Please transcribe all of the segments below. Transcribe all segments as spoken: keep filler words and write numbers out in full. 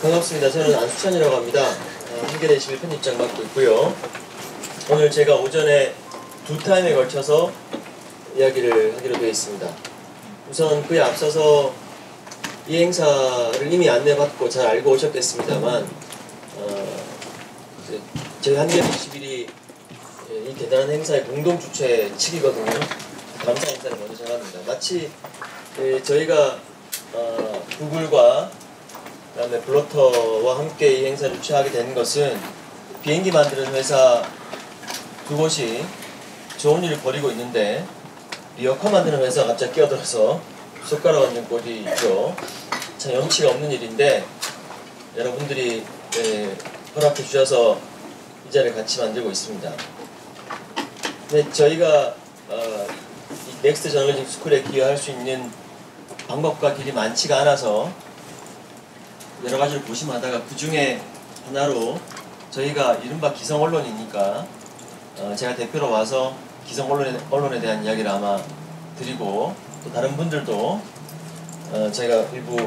반갑습니다. 저는 안수찬이라고 합니다. 어, 한겨레 이십일 편집장 맡고 있고요. 오늘 제가 오전에 두 타임에 걸쳐서 이야기를 하기로 되어 있습니다. 우선 그에 앞서서 이 행사를 이미 안내받고 잘 알고 오셨겠습니다만 어, 저희 한겨레 이십일이 이 대단한 행사의 공동 주최 측이거든요. 감사 인사를 먼저 전합니다. 마치 예, 저희가 어, 구글과 그다음에 블러터와 함께 이 행사를 주최하게 된 것은 비행기 만드는 회사 두 곳이 좋은 일을 벌이고 있는데 리어카 만드는 회사가 갑자기 끼어들어서 손가락 얹는 꼴이 있죠. 참 염치가 없는 일인데 여러분들이 예, 허락해 주셔서 이 자리를 같이 만들고 있습니다. 네, 저희가 어, 이 넥스트 저널리즘 스쿨에 기여할 수 있는 방법과 길이 많지가 않아서 여러 가지를 고심하다가 그 중에 하나로 저희가 이른바 기성 언론이니까 어, 제가 대표로 와서 기성 언론에, 언론에 대한 이야기를 아마 드리고 또 다른 분들도 어, 제가 일부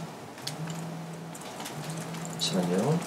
잠시만요.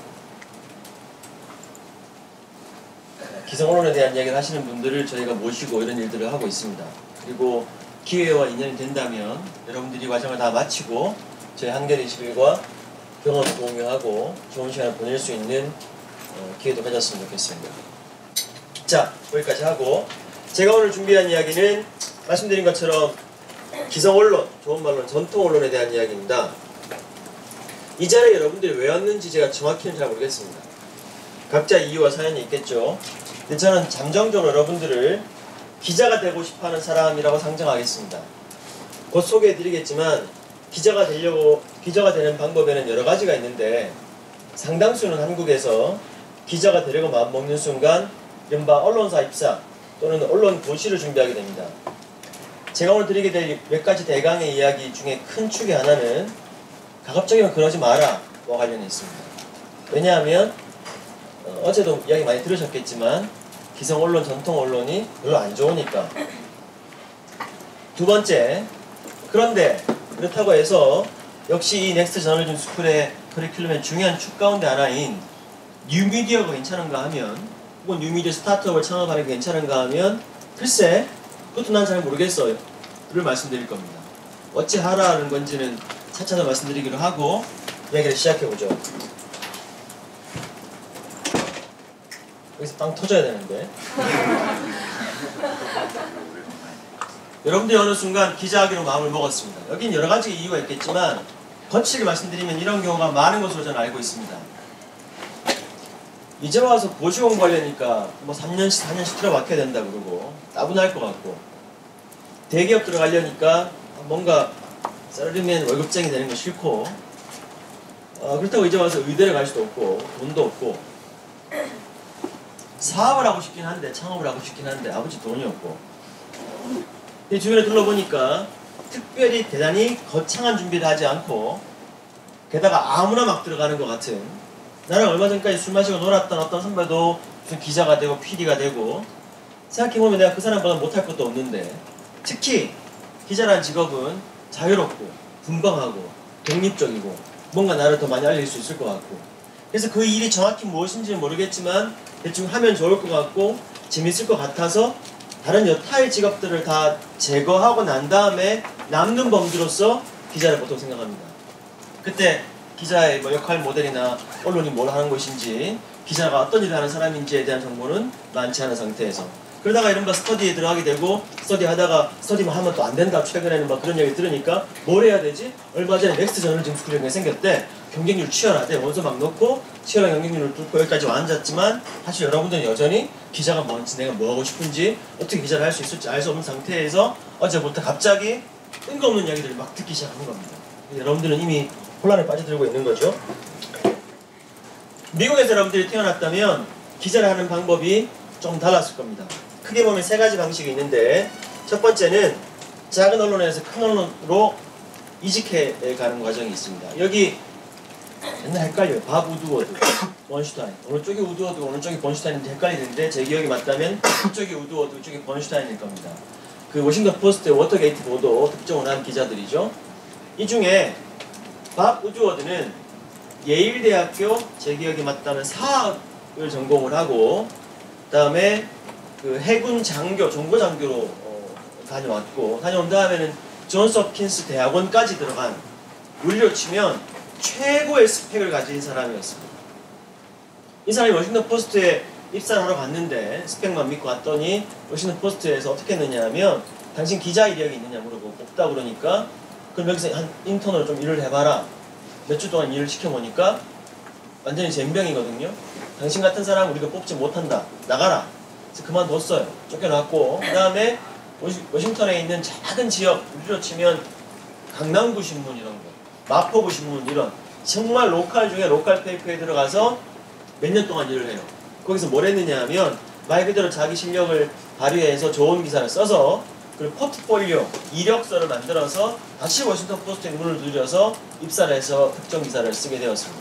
기성 언론에 대한 이야기를 하시는 분들을 저희가 모시고 이런 일들을 하고 있습니다. 그리고 기회와 인연이 된다면 여러분들이 이 과정을 다 마치고 저희 한겨레 이십일과 경험을 공유하고 좋은 시간을 보낼 수 있는 어, 기회도 가졌으면 좋겠습니다. 자, 거기까지 하고 제가 오늘 준비한 이야기는 말씀드린 것처럼 기성 언론, 좋은 말로 전통 언론에 대한 이야기입니다. 이 자리에 여러분들이 왜 왔는지 제가 정확히는 잘 모르겠습니다. 각자 이유와 사연이 있겠죠. 근데 저는 잠정적으로 여러분들을 기자가 되고 싶어하는 사람이라고 상정하겠습니다. 곧 소개해드리겠지만 기자가 되려고 기자가 되는 방법에는 여러 가지가 있는데 상당수는 한국에서 기자가 되려고 마음먹는 순간 이른바 언론사 입사 또는 언론 고시를 준비하게 됩니다. 제가 오늘 드리게 될 몇 가지 대강의 이야기 중에 큰 축의 하나는 가급적이면 그러지 마라 와 관련이 있습니다. 왜냐하면 어, 어제도 이야기 많이 들으셨겠지만 기성 언론, 전통 언론이 별로 안 좋으니까. 두 번째, 그런데 그렇다고 해서 역시 이 넥스트 저널리즘 스쿨의 커리큘럼의 중요한 축 가운데 하나인 뉴미디어가 괜찮은가 하면 혹은 뉴미디어 스타트업을 창업하는 게 괜찮은가 하면 글쎄 그것도 난 잘 모르겠어요 를 말씀드릴 겁니다. 어찌 하라는 건지는 차차 더 말씀드리기로 하고 이야기를 시작해보죠. 여기서 빵 터져야 되는데 여러분들이 어느 순간 기자하기로 마음을 먹었습니다. 여긴 여러 가지 이유가 있겠지만 거칠게 말씀드리면 이런 경우가 많은 것으로 저는 알고 있습니다. 이제 와서 고시 공부하려니까 뭐 삼 년씩 사 년씩 들어박혀야 된다 그러고 따분할 것 같고 대기업 들어가려니까 뭔가 썰리면 월급쟁이 되는 거 싫고 어, 그렇다고 이제 와서 의대를 갈 수도 없고 돈도 없고 사업을 하고 싶긴 한데 창업을 하고 싶긴 한데 아버지 돈이 없고 이 주변에 둘러보니까 특별히 대단히 거창한 준비를 하지 않고 게다가 아무나 막 들어가는 것 같은 나랑 얼마 전까지 술 마시고 놀았던 어떤 선배도 무슨 기자가 되고 피디가 되고 생각해보면 내가 그 사람보다 못할 것도 없는데 특히 기자라는 직업은 자유롭고 분방하고 독립적이고 뭔가 나를 더 많이 알릴 수 있을 것 같고 그래서 그 일이 정확히 무엇인지는 모르겠지만 대충 하면 좋을 것 같고 재밌을 것 같아서 다른 여타의 직업들을 다 제거하고 난 다음에 남는 범주로서 기자를 보통 생각합니다. 그때 기자의 뭐 역할 모델이나 언론이 뭘 하는 것인지 기자가 어떤 일을 하는 사람인지에 대한 정보는 많지 않은 상태에서 그러다가 이른바 스터디에 들어가게 되고 스터디 하다가 스터디만 하면 또 안 된다 최근에는 막 그런 얘기 들으니까 뭘 해야 되지? 얼마 전에 넥스트 저널리즘 스쿨이 생겼대. 경쟁률 치열하대. 원서 막 넣고 치열한 경쟁률을 뚫고 여기까지 와 앉았지만 사실 여러분들은 여전히 기자가 뭔지 내가 뭐 하고 싶은지 어떻게 기자를 할 수 있을지 알 수 없는 상태에서 어제부터 갑자기 뜬금없는 이야기들을 막 듣기 시작한 겁니다. 여러분들은 이미 혼란에 빠져들고 있는 거죠. 미국에서 여러분들이 태어났다면 기자를 하는 방법이 좀 달랐을 겁니다. 크게 보면 세 가지 방식이 있는데 첫 번째는 작은 언론에서 큰 언론으로 이직해 가는 과정이 있습니다. 여기 옛날 헷갈려요. 밥 우드워드, 번슈타인. 어느 쪽이 우드워드고 어느 쪽이 번슈타인인지 헷갈리는데 제 기억이 맞다면 이쪽이 우드워드, 이쪽이 번슈타인일 겁니다. 그 워싱턴 포스트의 워터게이트 보도 특종을 한 기자들이죠. 이 중에 밥 우드워드는 예일대학교 제 기억이 맞다면 사학을 전공을 하고 그다음에 그 해군 장교, 정보 장교로 어, 다녀왔고 다녀온 다음에는 존스 홉킨스 대학원까지 들어간 우리로 치면 최고의 스펙을 가진 사람이었습니다. 이 사람이 워싱턴 포스트에 입사를 하러 갔는데 스펙만 믿고 왔더니 워싱턴 포스트에서 어떻게 했느냐 하면 당신 기자 이력이 있느냐 물어보고 없다 그러니까 그럼 여기서 한 인턴으로 좀 일을 해봐라. 몇 주 동안 일을 시켜보니까 완전히 젬병이거든요. 당신 같은 사람 우리가 뽑지 못한다. 나가라. 그래서 그만뒀어요. 쫓겨났고 그 다음에 워싱턴에 있는 작은 지역 우리로 치면 강남구 신문 이런 거 마포구 신문 이런 정말 로컬 중에 로컬 페이퍼에 들어가서 몇 년 동안 일을 해요. 거기서 뭘 했느냐 하면 말 그대로 자기 실력을 발휘해서 좋은 기사를 써서 그리고 포트폴리오, 이력서를 만들어서 다시 워싱턴 포스트에 문을 두드려서 입사를 해서 특정 기사를 쓰게 되었습니다.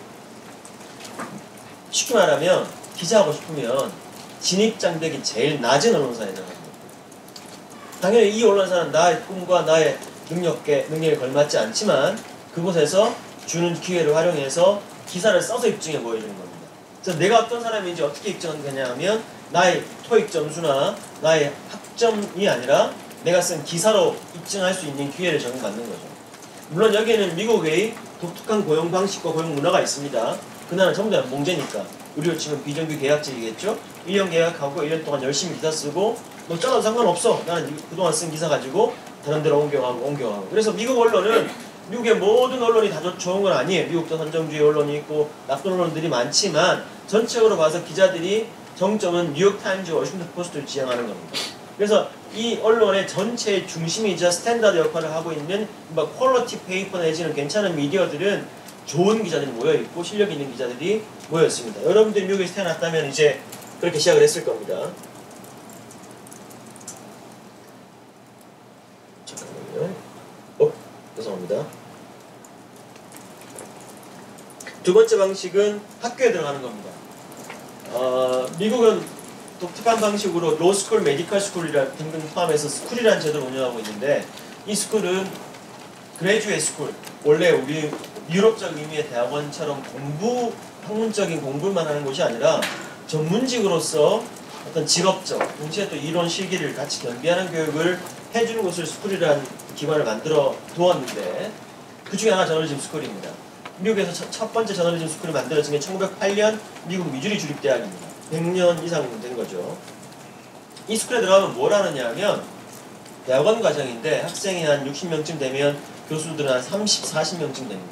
쉽게 말하면 기자하고 싶으면 진입장벽이 제일 낮은 언론사에 나갑니다. 당연히 이 언론사는 나의 꿈과 나의 능력에, 능력에 걸맞지 않지만 그곳에서 주는 기회를 활용해서 기사를 써서 입증해 보여주는 겁니다. 그래서 내가 어떤 사람인지 어떻게 입증하냐 하면 나의 토익 점수나 나의 학점이 아니라 내가 쓴 기사로 입증할 수 있는 기회를 적용받는 거죠. 물론 여기에는 미국의 독특한 고용 방식과 고용 문화가 있습니다. 그날은 전부 다 봉제니까 우리로 치면 비정규 계약직이겠죠. 일 년 계약하고 일 년 동안 열심히 기사 쓰고 너 잘라도 상관없어. 나는 그동안 쓴 기사 가지고 다른 데로 옮겨가고 옮겨가고. 그래서 미국 언론은 미국의 모든 언론이 다 좋은 건 아니에요. 미국도 선정주의 언론이 있고 나쁜 언론들이 많지만 전체적으로 봐서 기자들이 정점은 뉴욕타임즈와 워싱턴 포스트를 지향하는 겁니다. 그래서 이 언론의 전체의 중심이자 스탠다드 역할을 하고 있는 뭐 퀄리티 페이퍼 내지는 괜찮은 미디어들은 좋은 기자들이 모여있고 실력 있는 기자들이 모였습니다. 여러분들이 미국에서 태어났다면 이제 그렇게 시작을 했을 겁니다. 잠깐만요. 어? 죄송합니다. 두 번째 방식은 학교에 들어가는 겁니다. 어, 미국은 독특한 방식으로 로스쿨, 메디컬 스쿨이라 등등 포함해서 스쿨이라는 제도를 운영하고 있는데 이 스쿨은 그레주에이트 스쿨, 원래 우리 유럽적 의미의 대학원처럼 공부, 학문적인 공부만 하는 곳이 아니라 전문직으로서 어떤 직업적, 동시에 또 이론 실기를 같이 겸비하는 교육을 해주는 곳을 스쿨이라는 기관을 만들어 두었는데 그 중에 하나 저널리즘 스쿨입니다. 미국에서 첫, 첫 번째 저널리즘 스쿨이 만들어진 게 천구백팔 년 미국 미주리 주립대학입니다. 백 년 이상 된 거죠. 이 스쿨에 들어가면 뭘 하느냐 하면 대학원 과정인데 학생이 한 육십 명쯤 되면 교수들은 한 삼십, 사십 명쯤 됩니다.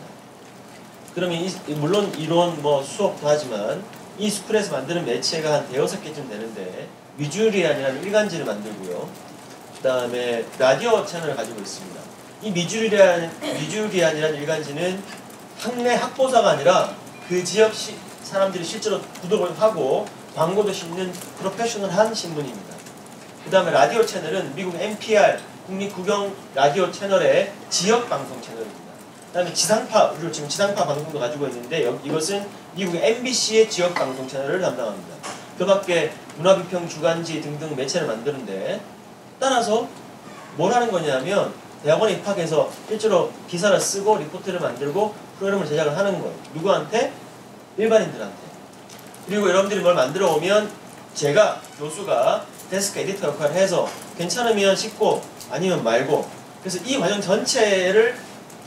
그러면 이, 물론 이론 뭐 수업도 하지만 이 스쿨에서 만드는 매체가 한 대여섯 개쯤 되는데 미주리안이라는 일간지를 만들고요. 그 다음에 라디오 채널을 가지고 있습니다. 이 미주리안, 미주리안이라는 일간지는 학내 학보사가 아니라 그 지역 시, 사람들이 실제로 구독을 하고 광고도 싣는 프로페셔널한 신문입니다. 그 다음에 라디오 채널은 미국 엔피알 국립국영 라디오 채널의 지역 방송 채널입니다. 그 다음에 지상파, 우리로 지금 지상파 방송도 가지고 있는데 여기, 이것은 미국 엠비씨의 지역 방송 채널을 담당합니다. 그 밖에 문화비평 주간지 등등 매체를 만드는데 따라서 뭘 하는 거냐면 대학원에 입학해서 실제로 기사를 쓰고 리포트를 만들고 프로그램을 제작을 하는 거예요. 누구한테? 일반인들한테. 그리고 여러분들이 뭘 만들어 오면 제가 교수가 데스크 에디터 역할을 해서 괜찮으면 싣고 아니면 말고 그래서 이 과정 전체를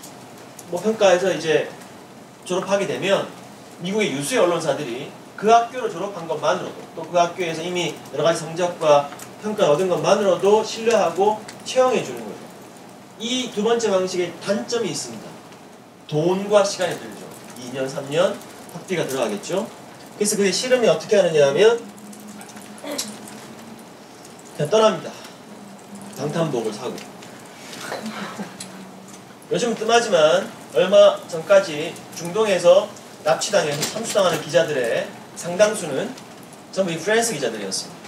뭐 평가해서 이제 졸업하게 되면 미국의 유수의 언론사들이 그 학교를 졸업한 것만으로도 또 그 학교에서 이미 여러 가지 성적과 평가를 얻은 것만으로도 신뢰하고 채용해 주는 거죠. 이 두 번째 방식의 단점이 있습니다. 돈과 시간이 들죠. 이 년, 삼 년 학비가 들어가겠죠. 그래서 그게 싫으면 어떻게 하느냐 하면 그냥 떠납니다. 방탄복을 사고. 요즘 뜸하지만 얼마 전까지 중동에서 납치당해서 참수당하는 기자들의 상당수는 전부 이 프리랜서 기자들이었습니다.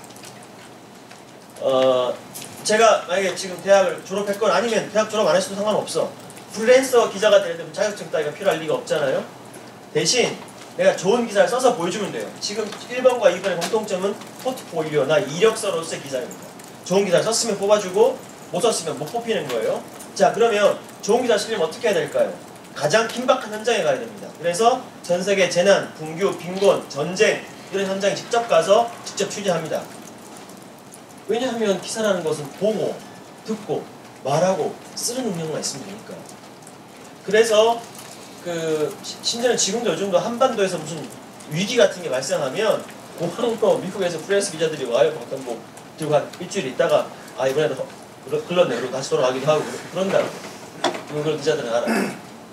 어, 제가 만약에 지금 대학을 졸업했건 아니면 대학 졸업 안 했어도 상관없어. 프리랜서 기자가 되려면 자격증 따위가 필요할 리가 없잖아요. 대신 내가 좋은 기사를 써서 보여주면 돼요. 지금 일 번과 이 번의 공통점은 포트폴리오나 이력서로서의 기사입니다. 좋은 기사를 썼으면 뽑아주고 못 썼으면 못 뽑히는 거예요. 자, 그러면 좋은 기사 쓰려면 어떻게 해야 될까요? 가장 긴박한 현장에 가야 됩니다. 그래서 전 세계 재난, 붕괴, 빈곤, 전쟁 이런 현장에 직접 가서 직접 취재합니다. 왜냐하면 기사라는 것은 보고, 듣고, 말하고, 쓰는 능력만 있으면 되니까. 그래서 그 심지어는 지금도 요즘도 한반도에서 무슨 위기 같은 게 발생하면 공항으로 미국에서 프레스 기자들이 와요. 방탄복 들고 한 일주일 있다가 아 이번에도 글렀네 그러고 다시 돌아가기도 하고 그런다고. 그걸 기자들은 알아요.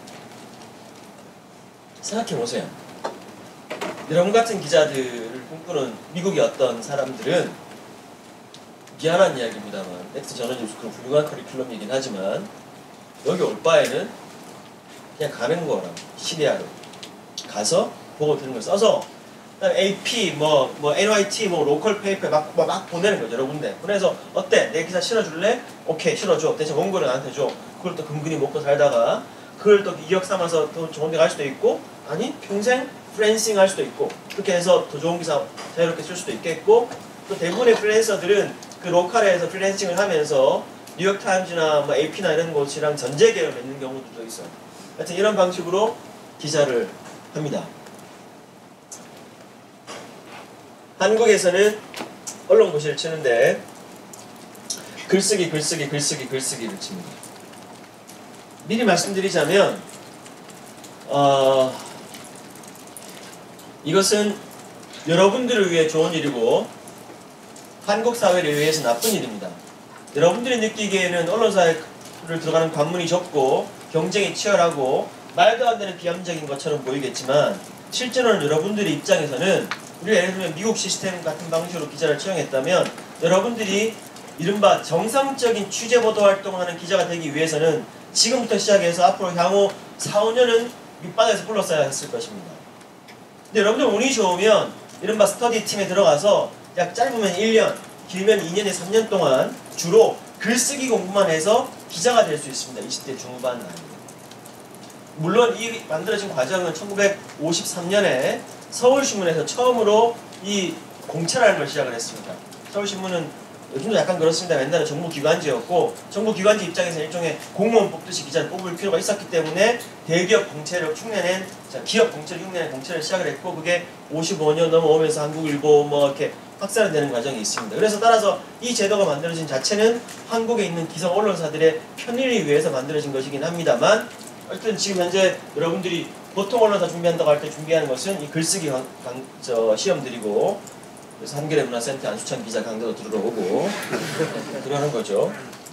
생각해보세요. 여러분 같은 기자들을 꿈꾸는 미국의 어떤 사람들은 미안한 이야기입니다만 넥스트 저널리즘 스쿨은 훌륭한 커리큘럼이긴 하지만 여기 올 바에는 그냥 가는 거랑 시리아로 가서 보고 들은 걸 써서 그다음에 에이피 뭐, 뭐 엔와이티 뭐 로컬 페이퍼에 막, 막, 막 보내는 거죠. 여러 군데 보내서 어때? 내 기사 실어줄래? 오케이 실어줘. 대신 원고를 나한테 줘. 그걸 또 근근히 먹고 살다가 그걸 또 이력 삼아서 더 좋은 데 갈 수도 있고 아니 평생 프리랜싱 할 수도 있고 그렇게 해서 더 좋은 기사 자유롭게 쓸 수도 있겠고 또 대부분의 프리랜서들은 그 로컬에서 프리랜싱을 하면서 뉴욕타임즈나 뭐 에이피나 이런 곳이랑 전제 계약을 맺는 경우도 있어요. 하여튼 이런 방식으로 기사를 합니다. 한국에서는 언론고시를 치는데 글쓰기 글쓰기 글쓰기 글쓰기를 칩니다. 미리 말씀드리자면 어, 이것은 여러분들을 위해 좋은 일이고 한국 사회를 위해서 나쁜 일입니다. 여러분들이 느끼기에는 언론사에 들어가는 관문이 적고 경쟁이 치열하고 말도 안 되는 비합리적인 것처럼 보이겠지만 실제로는 여러분들의 입장에서는 우리가 예를 들면 미국 시스템 같은 방식으로 기자를 채용했다면 여러분들이 이른바 정상적인 취재보도 활동하는 기자가 되기 위해서는 지금부터 시작해서 앞으로 향후 사, 오 년은 밑바닥에서 불렀어야 했을 것입니다. 근데 여러분들 운이 좋으면 이른바 스터디 팀에 들어가서 약 짧으면 일 년, 길면 이 년에 삼 년 동안 주로 글쓰기 공부만 해서 기자가 될 수 있습니다. 이십 대 중후반 나이. 물론 이 만들어진 과정은 천구백오십삼 년에 서울신문에서 처음으로 이 공채라는 걸 시작을 했습니다. 서울신문은 요즘도 약간 그렇습니다. 옛날에 정부기관지였고 정부기관지 입장에서 일종의 공무원 뽑듯이 기자를 뽑을 필요가 있었기 때문에 대기업 공채를 흉내낸 기업 공채를 흉내낸 공채를 시작을 했고 그게 오십오 년 넘어오면서 한국일보 뭐 이렇게 확산되는 과정이 있습니다. 그래서 따라서 이 제도가 만들어진 자체는 한국에 있는 기성 언론사들의 편의를 위해서 만들어진 것이긴 합니다만 어쨌든 지금 현재 여러분들이 보통 언론사 준비한다고 할 때 준비하는 것은 이 글쓰기 강, 강, 저, 시험들이고 그래서 한겨레 문화센터 안수찬 기자 강좌도 들으러 오고 그러는 거죠.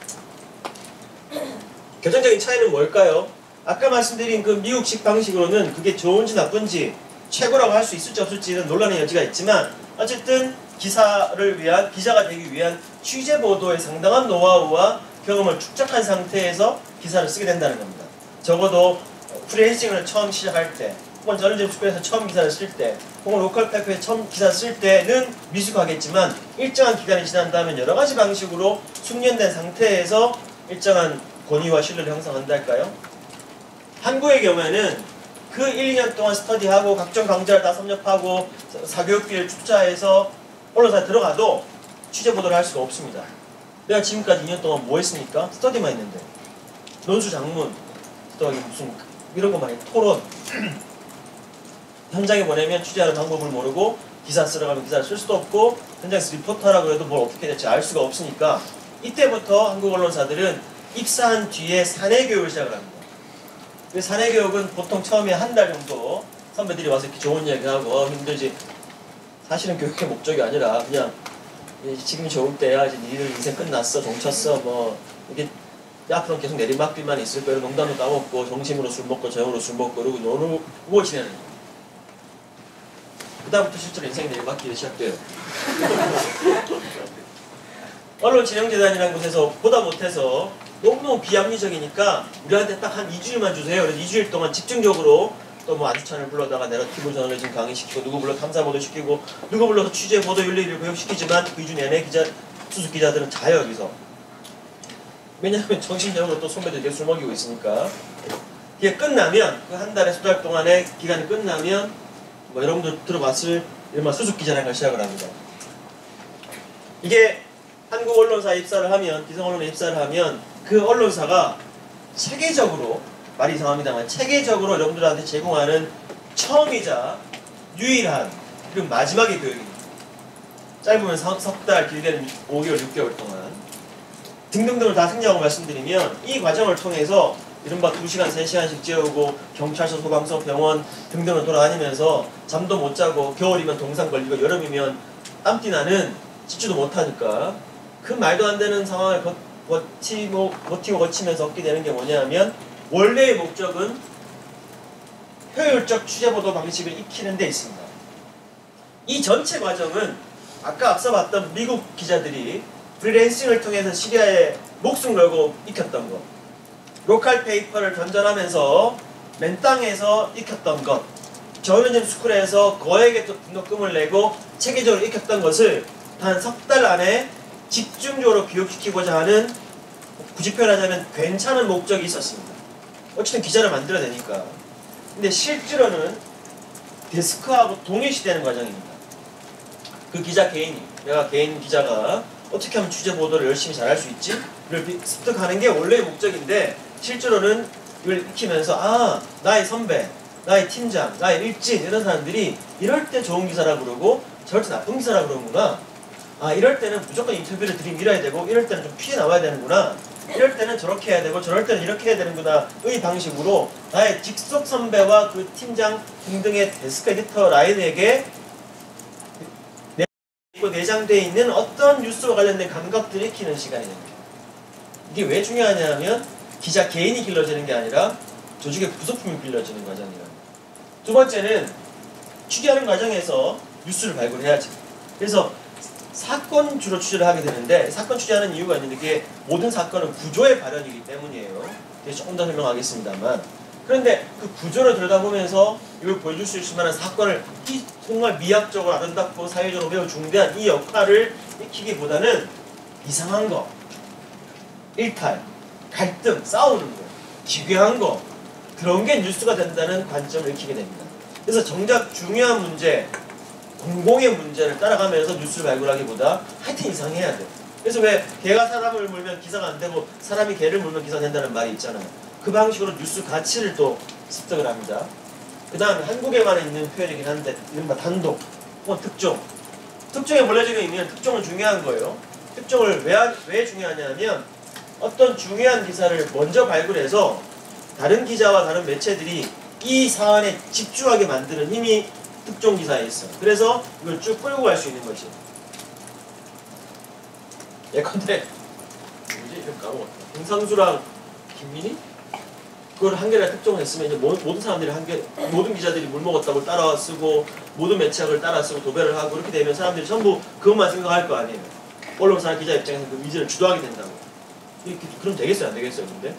결정적인 차이는 뭘까요? 아까 말씀드린 그 미국식 방식으로는 그게 좋은지 나쁜지 최고라고 할 수 있을지 없을지는 논란의 여지가 있지만 어쨌든 기사를 위한 기자가 되기 위한 취재 보도의 상당한 노하우와 경험을 축적한 상태에서 기사를 쓰게 된다는 겁니다. 적어도 프리랜싱을 처음 시작할 때 혹은 저널리즘 스쿨에서 처음 기사를 쓸 때 혹은 로컬 페이퍼에 처음 기사 쓸 때는 미숙하겠지만 일정한 기간이 지난 다음에 여러 가지 방식으로 숙련된 상태에서 일정한 권위와 신뢰를 형성한다 할까요? 한국의 경우에는 그 일, 이 년 동안 스터디하고 각종 강좌를 다 섭렵하고 사교육비를 투자해서 언론사에 들어가도 취재 보도를 할 수가 없습니다. 내가 지금까지 이 년 동안 뭐 했습니까? 스터디만 했는데 논술 장문 또 무슨 이런 것만 해 토론 현장에 보내면 취재하는 방법을 모르고 기사 쓰러 가면 기사를 쓸 수도 없고 현장에서 리포터라고 해도 뭘 어떻게 될지 알 수가 없으니까 이때부터 한국 언론사들은 입사한 뒤에 사내교육을 시작을 합니다. 그 사내교육은 보통 처음에 한 달 정도 선배들이 와서 이렇게 좋은 이야기하고 어, 힘들지 사실은 교육의 목적이 아니라 그냥 지금이 좋을 때야 이제 니들 인생 끝났어 종쳤어 뭐 이게 앞으로는 계속 내리막길만 있을 거예요. 농담도 까먹고 정심으로 술 먹고 저녁으로 술 먹고 그러고 노는 지내는 거예요. 그 다음부터 실제로 인생이 내리막길이 시작돼요. 언론진흥재단이라는 곳에서 보다 못해서 너무너무 비합리적이니까 우리한테 딱 한 이 주일만 주세요. 그래서 이 주일 동안 집중적으로 또 뭐 안수찬을 불러다가 내러티브 저널리즘 강의시키고 누구 불러 탐사보도 시키고 누구 불러서 취재 보도 윤리를 교육시키지만 그 이 주 내내 기자, 수습 기자들은 자요 여기서. 왜냐하면 정신적으로 또 선배들에게 술 먹이고 있으니까. 이게 끝나면 그 한 달에 두 달 동안의 기간이 끝나면 뭐 여러분들 들어봤을 이른바 수습 기자라는 걸 시작을 합니다. 이게 한국 언론사에 입사를 하면 기성 언론에 입사를 하면 그 언론사가 체계적으로 말이 이상합니다만 체계적으로 여러분들한테 제공하는 처음이자 유일한 그리고 마지막의 교육입니다. 짧으면 석 달, 길게는 오 개월, 육 개월 동안 등등등을 다 생략하고 말씀드리면 이 과정을 통해서 이른바 두 시간, 세 시간씩 재우고 경찰서, 소방서, 병원 등등을 돌아다니면서 잠도 못 자고 겨울이면 동상 걸리고 여름이면 땀띠 나는 집주도 못하니까 그 말도 안 되는 상황을 버, 버티고, 버티고 거치면서 얻게 되는 게 뭐냐면 원래의 목적은 효율적 취재보도 방식을 익히는 데 있습니다. 이 전체 과정은 아까 앞서 봤던 미국 기자들이 프리랜싱을 통해서 시리아에 목숨 걸고 익혔던 것, 로컬 페이퍼를 전전하면서 맨 땅에서 익혔던 것, 저널리즘 스쿨에서 거액의 등록금을 내고 체계적으로 익혔던 것을 단 석 달 안에 집중적으로 교육시키고자 하는, 굳이 표현하자면 괜찮은 목적이 있었습니다. 어쨌든 기자를 만들어내니까. 근데 실제로는 데스크하고 동일시되는 과정입니다. 그 기자 개인이, 내가 개인 기자가 어떻게 하면 취재 보도를 열심히 잘할 수 있지? 를 습득하는 게 원래의 목적인데 실제로는 이걸 익히면서 아, 나의 선배, 나의 팀장, 나의 일진 이런 사람들이 이럴 때 좋은 기사라고 그러고 저럴 때 나쁜 기사라고 그러는구나. 아, 이럴 때는 무조건 인터뷰를 들이밀어야 되고 이럴 때는 좀 피해 나와야 되는구나. 이럴 때는 저렇게 해야 되고 저럴 때는 이렇게 해야 되는구나 의 방식으로 나의 직속 선배와 그 팀장 등등의 데스크 에디터 라인에게 내장되어 있는 어떤 뉴스와 관련된 감각들을 익히는 시간이 됩니다. 이게 왜 중요하냐면 기자 개인이 길러지는 게 아니라 조직의 부속품이 길러지는 과정이랍니다. 두 번째는 취재하는 과정에서 뉴스를 발굴해야지. 그래서 사건 주로 취재를 하게 되는데 사건 취재하는 이유가 있는데 그게 모든 사건은 구조의 발현이기 때문이에요. 그래서 조금 더 설명하겠습니다만 그런데 그 구조를 들여다보면서 이걸 보여줄 수 있을 만한 사건을 이 정말 미학적으로 아름답고 사회적으로 매우 중대한 이 역할을 익히기보다는 이상한 거, 일탈, 갈등, 싸우는 거, 기괴한 거 그런 게 뉴스가 된다는 관점을 익히게 됩니다. 그래서 정작 중요한 문제, 공공의 문제를 따라가면서 뉴스를 발굴하기보다 하여튼 이상해야 돼. 그래서 왜 개가 사람을 물면 기사가 안 되고 사람이 개를 물면 기사가 된다는 말이 있잖아요. 그 방식으로 뉴스 가치를 또 습득을 합니다. 그 다음에 한국에만 있는 표현이긴 한데 이른바 단독 혹은 특종. 특종에 몰려지는 의미는 특종은 중요한 거예요. 특종을 왜, 왜 중요하냐면 어떤 중요한 기사를 먼저 발굴해서 다른 기자와 다른 매체들이 이 사안에 집중하게 만드는 힘이 특종 기사에 있어요. 그래서 이걸 쭉 끌고 갈 수 있는 거지. 예컨대 뭐지? 이름 까먹었다. 홍상수랑 김민희? 그걸 한겨레가 특종을 했으면 이제 모든 사람들이 한겨 모든 기자들이 물 먹었다고 따라 쓰고 모든 매체가 그걸 따라 쓰고 도배를 하고 그렇게 되면 사람들이 전부 그것만 생각할 거 아니에요. 언론사 기자 입장에서 그 의지를 주도하게 된다고. 이렇게 그럼 되겠어요, 안 되겠어요, 근데?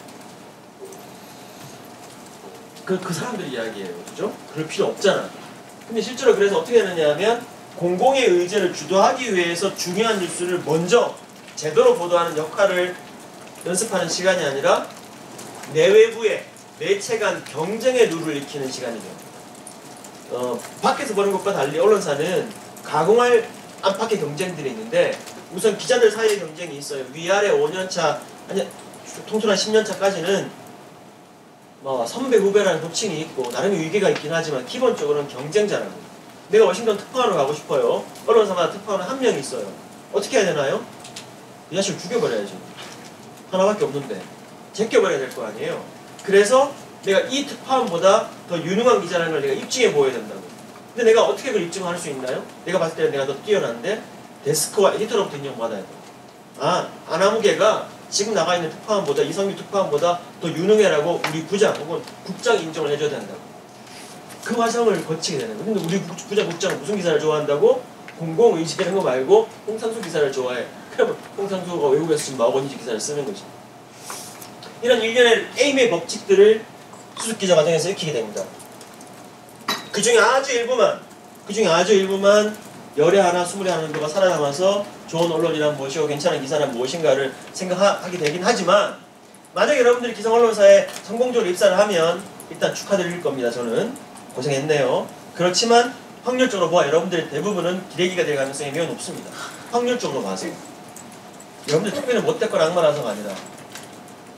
그, 그 사람들 이야기예요, 그죠? 그럴 필요 없잖아. 근데 실제로 그래서 어떻게 되느냐 하면 공공의 의지를 주도하기 위해서 중요한 뉴스를 먼저 제대로 보도하는 역할을 연습하는 시간이 아니라 내외부의 매체 간 경쟁의 룰을 익히는 시간이 돼요. 어, 밖에서 보는 것과 달리 언론사는 가공할 안팎의 경쟁들이 있는데 우선 기자들 사이의 경쟁이 있어요. 위아래 오 년 차, 아니 통틀어 십 년 차까지는 뭐 선배 후배라는 호칭이 있고 나름의 위계가 있긴 하지만 기본적으로는 경쟁자라고. 내가 워싱턴 특파원으로 가고 싶어요. 언론사마다 특파원은 한 명 있어요. 어떻게 해야 되나요? 이 자식을 죽여버려야죠. 하나밖에 없는데 제껴버려야 될 거 아니에요. 그래서 내가 이 특파원보다 더 유능한 기자라는 걸 내가 입증해 보여야 된다고. 근데 내가 어떻게 그걸 입증할 수 있나요? 내가 봤을 때는 내가 더 뛰어난데 데스크와 에디터로부터 인정받아야 돼. 아, 아나무개가 지금 나가 있는 특파원보다 이성규 특파원보다 더 유능해라고 우리 부장 혹은 국장이 인정을 해줘야 된다고. 그 과정을 거치게 되는 거예요. 근데 우리 부장, 국장은 무슨 기사를 좋아한다고? 공공의지 이런 거 말고 홍상수 기사를 좋아해. 그러면 홍상수가 외국에서 지금 마오건이지 기사를 쓰는 거지. 이런 일련의 에임의 법칙들을 수습기자 과정에서 익히게 됩니다. 그 중에 아주 일부만, 그 중에 아주 일부만 열에 하나, 스물에 하나 정도가 살아남아서 좋은 언론이란 무엇이고 괜찮은 기사란 무엇인가를 생각하게 되긴 하지만 만약에 여러분들이 기성 언론사에 성공적으로 입사를 하면 일단 축하드릴 겁니다. 저는 고생했네요. 그렇지만 확률적으로 보아 여러분들의 대부분은 기레기가 될 가능성이 매우 높습니다. 확률적으로 봐서 여러분들 특별히 못됐거나 악마라서가 아니라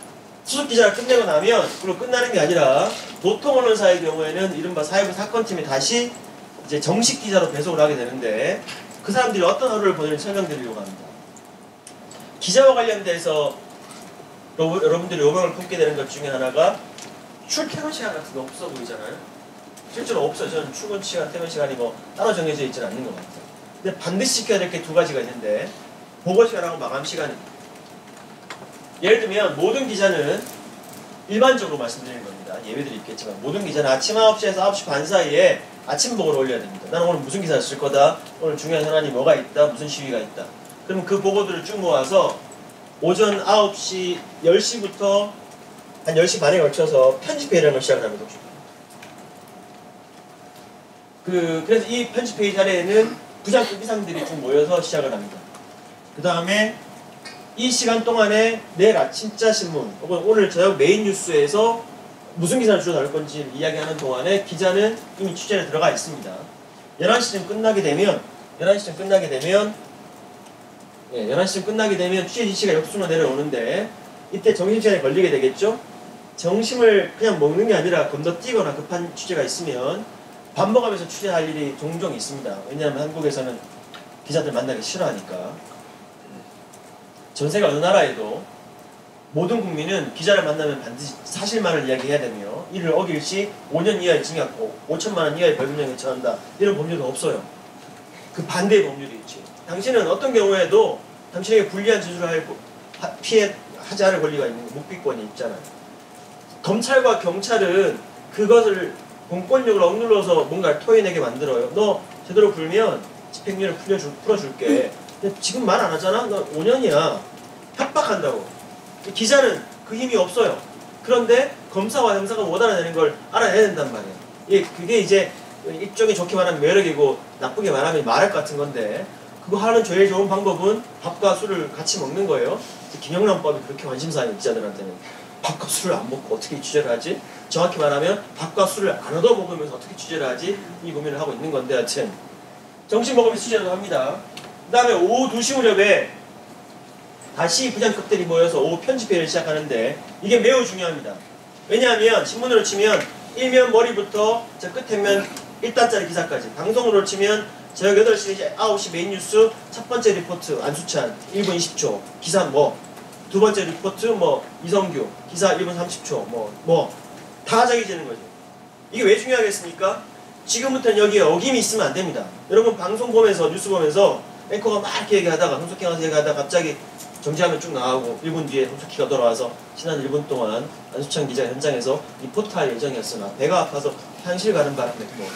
수습 기자를 끝내고 나면 그걸로 끝나는 게 아니라 보통 언론사의 경우에는 이른바 사회부 사건팀이 다시 이제 정식 기자로 배속을 하게 되는데 그 사람들이 어떤 하루를 보내는지 설명드리려고 합니다. 기자와 관련돼서 여러분들이 요망을 품게 되는 것 중에 하나가 출퇴근 시간 같은 게 없어 보이잖아요. 실제로 없어요. 저는 출근 시간, 퇴근 시간이 뭐 따로 정해져 있지는 않는 것 같아요. 근데 반드시 지켜야 될 게 두 가지가 있는데 보고 시간하고 마감 시간입니다. 예를 들면 모든 기자는 일반적으로 말씀드리는 겁니다. 예외들이 있겠지만 모든 기자는 아침 아홉 시에서 아홉 시 반 사이에 아침 보고를 올려야 됩니다. 나는 오늘 무슨 기사를 쓸 거다. 오늘 중요한 현안이 뭐가 있다. 무슨 시위가 있다. 그럼 그 보고들을 쭉 모아서 오전 아홉 시, 열 시부터 한 열 시 반에 걸쳐서 편집회의라는 걸 시작을 합니다. 그, 그래서 이 편집회의 자리에는 부장급 이상들이 쭉 모여서 시작을 합니다. 그 다음에 이 시간 동안에 내일 아침자 신문 혹은 오늘 저녁 메인 뉴스에서 무슨 기사를 주로 다룰 건지 이야기하는 동안에 기자는 이미 취재에 들어가 있습니다. 열한 시쯤 끝나게 되면 열한 시쯤 끝나게 되면 예, 열한 시쯤 끝나게 되면 취재 지시가 역순으로 내려오는데 이때 점심시간에 걸리게 되겠죠? 점심을 그냥 먹는 게 아니라 건너뛰거나 급한 취재가 있으면 밥 먹으면서 취재할 일이 종종 있습니다. 왜냐하면 한국에서는 기자들 만나기 싫어하니까. 전 세계 어느 나라에도 모든 국민은 기자를 만나면 반드시 사실만을 이야기해야 되며 이를 어길 시 오 년 이하의 징역, 오천만 원 이하의 벌금형에 처한다. 이런 법률도 없어요. 그 반대의 법률이 있지. 당신은 어떤 경우에도 당신에게 불리한 진술을 할 피해 하지 않을 권리가 있는 묵비권이 있잖아요. 검찰과 경찰은 그것을 공권력을 억눌러서 뭔가를 토해내게 만들어요. 너 제대로 불면 집행유예를 풀어줄, 풀어줄게. 근데 지금 말 안 하잖아? 너 오 년이야. 협박한다고. 기자는 그 힘이 없어요. 그런데 검사와 형사가 못 알아내는 걸 알아내야 된단 말이에요. 예, 그게 이제 일종의 좋게 말하면 매력이고 나쁘게 말하면 마력 같은 건데 그거 하는 제일 좋은 방법은 밥과 술을 같이 먹는 거예요. 김영란법이 그렇게 관심사예요. 기자들한테는. 밥과 술을 안 먹고 어떻게 취재를 하지? 정확히 말하면 밥과 술을 안 얻어 먹으면서 어떻게 취재를 하지? 이 고민을 하고 있는 건데 하여튼 점심 먹으면서 취재도 합니다. 그 다음에 오후 두 시 무렵에 다시 부장급들이 모여서 오후 편집회의를 시작하는데 이게 매우 중요합니다. 왜냐하면 신문으로 치면 일면 머리부터 저 끝에면 일 단짜리 기사까지 방송으로 치면 저녁 여덟 시, 아홉 시 메인 뉴스 첫 번째 리포트 안수찬 일 분 이십 초 기사 뭐 두 번째 리포트 뭐 이성규 기사 일 분 삼십 초 뭐 뭐 다 정해지는 거죠. 이게 왜 중요하겠습니까? 지금부터는 여기에 어김이 있으면 안 됩니다. 여러분 방송 보면서 뉴스 보면서 앵커가 막 이렇게 얘기하다가 홍석희 가서 얘기하다가 갑자기 정지하면 쭉 나가고 일 분 뒤에 홍석희가 돌아와서 지난 일 분 동안 안수찬 기자가 현장에서 리포트할 예정이었으나 배가 아파서 화장실 가는 바람에 뭐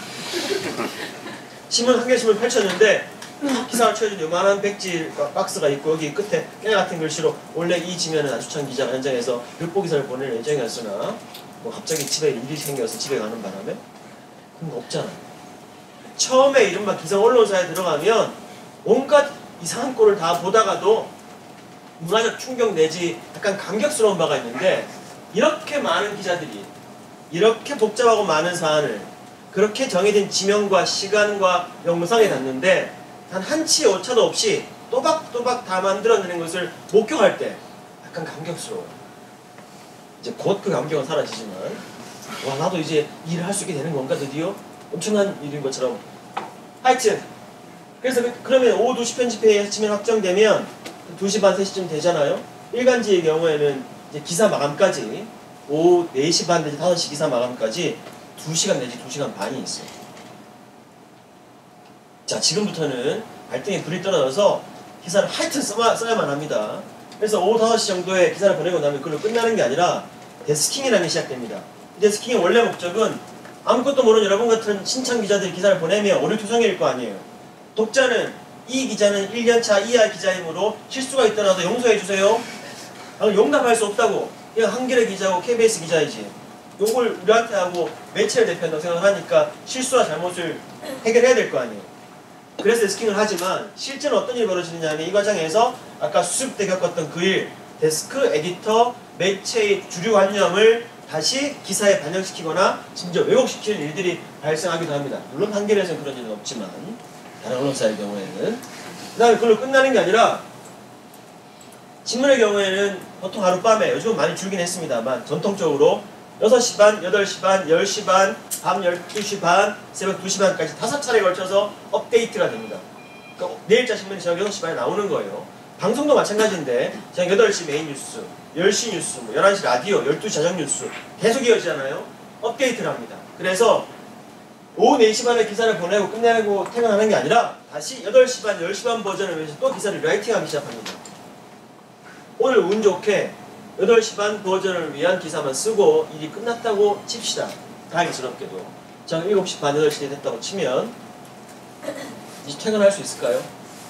신문 한 개씩을 펼쳤는데 기사를 쳐준 요만한 백지 박스가 있고 여기 끝에 깨 같은 글씨로 원래 이 지면은 안수찬 기자가 현장에서 벽보 기사를 보낼 예정이었으나 뭐 갑자기 집에 일이 생겨서 집에 가는 바람에 그런 거 없잖아요. 처음에 이른바 기성 언론사에 들어가면 온갖 이상한 꼴을 다 보다가도 문화적 충격 내지 약간 감격스러운 바가 있는데 이렇게 많은 기자들이 이렇게 복잡하고 많은 사안을 그렇게 정해진 지명과 시간과 영상에 닿는데 단 한치의 오차도 없이 또박또박 다 만들어내는 것을 목격할 때 약간 감격스러워요. 이제 곧 그 감격은 사라지지만 와 나도 이제 일을 할 수 있게 되는 건가 드디어? 엄청난 일인 것처럼 하여튼 그래서 그, 그러면 오후 두 시 편집회의 지면 확정되면 두 시 반, 세 시쯤 되잖아요. 일간지의 경우에는 이제 기사 마감까지 오후 네 시 반 내지 다섯 시 기사 마감까지 두 시간 내지 두 시간 반이 있어요. 자, 지금부터는 발등에 불이 떨어져서 기사를 하여튼 써야, 써야만 합니다. 그래서 오후 다섯 시 정도에 기사를 보내고 나면 그걸로 끝나는 게 아니라 데스킹이라는 게 시작됩니다. 이 데스킹의 원래 목적은 아무것도 모르는 여러분 같은 신참 기자들이 기사를 보내면 오류투성일 거 아니에요. 독자는 이 기자는 일 년 차 이하 기자이므로 실수가 있더라도 용서해주세요. 용납할 수 없다고. 그냥 한겨레 기자고 케이비에스 기자이지. 요걸 우리한테 하고 매체를 대표한다고 생각을 하니까 실수와 잘못을 해결해야 될 거 아니에요. 그래서 데스킹을 하지만 실제는 어떤 일이 벌어지느냐 하면 이 과정에서 아까 수습 때 겪었던 그 일, 데스크, 에디터, 매체의 주류 관념을 다시 기사에 반영시키거나 심지어 왜곡시키는 일들이 발생하기도 합니다. 물론 한겨레에서는 그런 일은 없지만 다른 언론사의 경우에는 그 다음에 그걸로 끝나는 게 아니라 신문의 경우에는 보통 하룻밤에, 요즘은 많이 줄긴 했습니다만 전통적으로 여섯 시 반, 여덟 시 반, 열 시 반, 밤 열두 시 반, 새벽 두 시 반까지 다섯 차례에 걸쳐서 업데이트가 됩니다. 그러니까 내일자 신문이 저녁 여섯 시 반에 나오는 거예요. 방송도 마찬가지인데 저녁 여덟 시 메인 뉴스, 열 시 뉴스, 뭐 열한 시 라디오, 열두 시 자정 뉴스 계속 이어지잖아요. 업데이트를 합니다. 그래서 오후 네 시 반에 기사를 보내고 끝내고 퇴근하는 게 아니라 다시 여덟 시 반, 열 시 반 버전을 위해서 또 기사를 라이팅하기 시작합니다. 오늘 운 좋게 여덟 시 반 버전을 위한 기사만 쓰고 일이 끝났다고 칩시다. 다행스럽게도. 저녁 일곱 시 반, 여덟 시 됐다고 치면 이제 퇴근할 수 있을까요?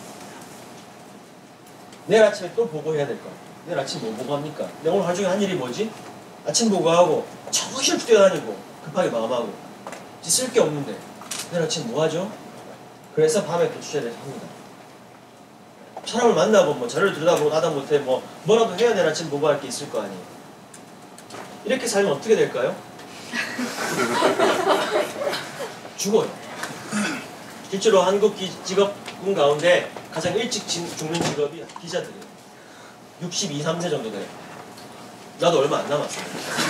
내일 아침에 또 보고해야 될 거야. 내일 아침 뭐 보고합니까? 내가 오늘 하루 종일 한 일이 뭐지? 아침 보고하고 정신없이 뛰어다니고 급하게 마감하고 쓸 게 없는데 내일 아침 뭐 하죠? 그래서 밤에 또 취재를 합니다. 사람을 만나고 뭐 자료를 들여다보고 하다 못해 뭐 뭐라도 해야 내일 아침 보고할 게 있을 거 아니에요. 이렇게 살면 어떻게 될까요? 죽어요. 실제로 한국 기, 직업군 가운데 가장 일찍 죽는 직업이 기자들이에요. 육십이, 삼 세 정도 돼요. 나도 얼마 안 남았어요.